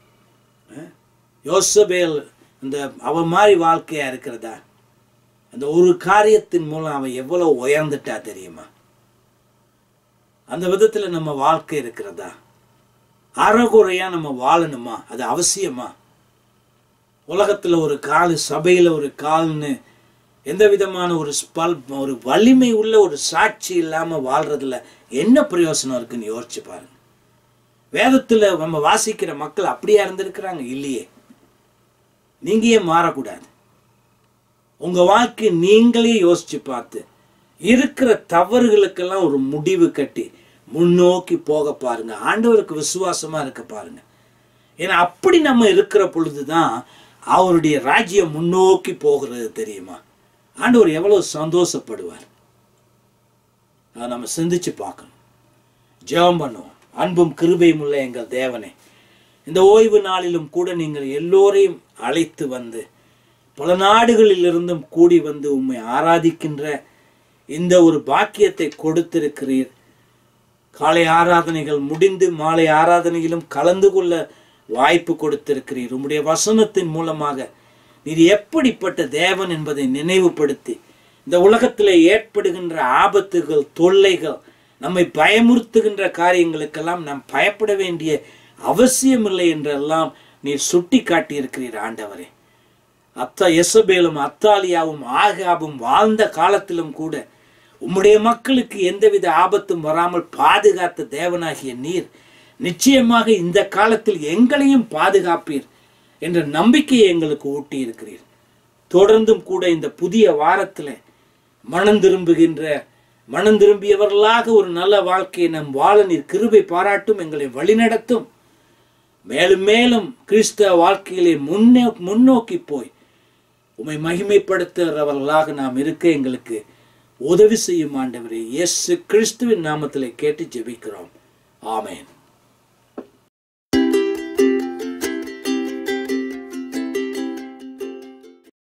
யோசபேல் இந்த அவ மாதிரி வாழ்க்கையா இருக்கிறதா? அந்த ஒரு காரியத்தின் மூலம் அவன் எவ்வளவு உயர்ந்துட்டா தெரியுமா? அந்த விதத்துல நம்ம வாழ்க்கை இருக்கிறதா? அறகுறையா நம்ம வாழணுமா? அது அவசியமா? உலகத்துல ஒரு கால், சபையில ஒரு கால்னு எந்த விதமான ஒரு வலிமை உள்ள ஒரு சாட்சி இல்லாம வாழ்றதுல என்ன பிரயோசனம் இருக்குன்னு யோசிச்சு பாருங்க. வேதத்துல நம்ம வாசிக்கிற மக்கள் அப்படியா இருந்திருக்கிறாங்க? இல்லையே. நீங்க ஏன் மாறக்கூடாது? உங்க வாழ்க்கை நீங்களே யோசிச்சு பார்த்து இருக்கிற தவறுகளுக்கெல்லாம் ஒரு முடிவு கட்டி முன்னோக்கி போக பாருங்க. ஆண்டவருக்கு விசுவாசமா இருக்க பாருங்க. ஏன்னா அப்படி நம்ம இருக்கிற பொழுதுதான் அவருடைய ராஜ்யம் முன்னோக்கி போகிறது தெரியுமா? ஆண்டவர் எவ்வளவு சந்தோஷப்படுவார். அதை நம்ம சிந்திச்சு பார்க்கணும். ஜெபம் பண்ணுவோம். அன்பும் கிருபையும் உள்ள எங்கள் தேவனே, இந்த ஓய்வு நாளிலும் கூட நீங்கள் எல்லோரையும் அழைத்து வந்து பல நாடுகளில் இருந்தும் கூடி வந்து உம்மை ஆராதிக்கின்ற இந்த ஒரு பாக்கியத்தை கொடுத்திருக்கிறீர். காலை ஆராதனைகள் முடிந்து மாலை ஆராதனையிலும் கலந்து கொள்ள வாய்ப்பு கொடுத்திருக்கிறீர். உம்முடைய வசனத்தின் மூலமாக நீர் எப்படிப்பட்ட தேவன் என்பதை நினைவுபடுத்தி இந்த உலகத்தில் ஏற்படுகின்ற ஆபத்துகள், தொல்லைகள், நம்மை பயமுறுத்துகின்ற காரியங்களுக்கெல்லாம் நாம் பயப்பட வேண்டிய அவசியமில்லை என்றெல்லாம் நீர் சுட்டி காட்டியிருக்கிறீர் ஆண்டவரே. எசபேலும் அத்தாலியாவும் ஆகாபும் வாழ்ந்த காலத்திலும் கூட உம்முடைய மக்களுக்கு எந்தவித ஆபத்தும் வராமல் பாதுகாத்த தேவனாகிய நீர் நிச்சயமாக இந்த காலத்தில் எங்களையும் பாதுகாப்பீர் என்ற நம்பிக்கையை எங்களுக்கு ஊட்டி இருக்கிறீர். தொடர்ந்தும் கூட இந்த புதிய வாரத்தில் மனம் திரும்பியவர்களாக ஒரு நல்ல வாழ்க்கையை நம் வாழ நீர் கிருபை பாராட்டும், எங்களை வழிநடத்தும். மேலும் மேலும் கிறிஸ்தவ வாழ்க்கையிலே முன்னோக்கி போய் உம்மை மகிமைப்படுத்துகிறவர்களாக நாம் இருக்க எங்களுக்கு உதவி செய்யும் ஆண்டவரே. இயேசு கிறிஸ்துவின் நாமத்திலே கேட்டு ஜெபிக்கிறோம். ஆமென்.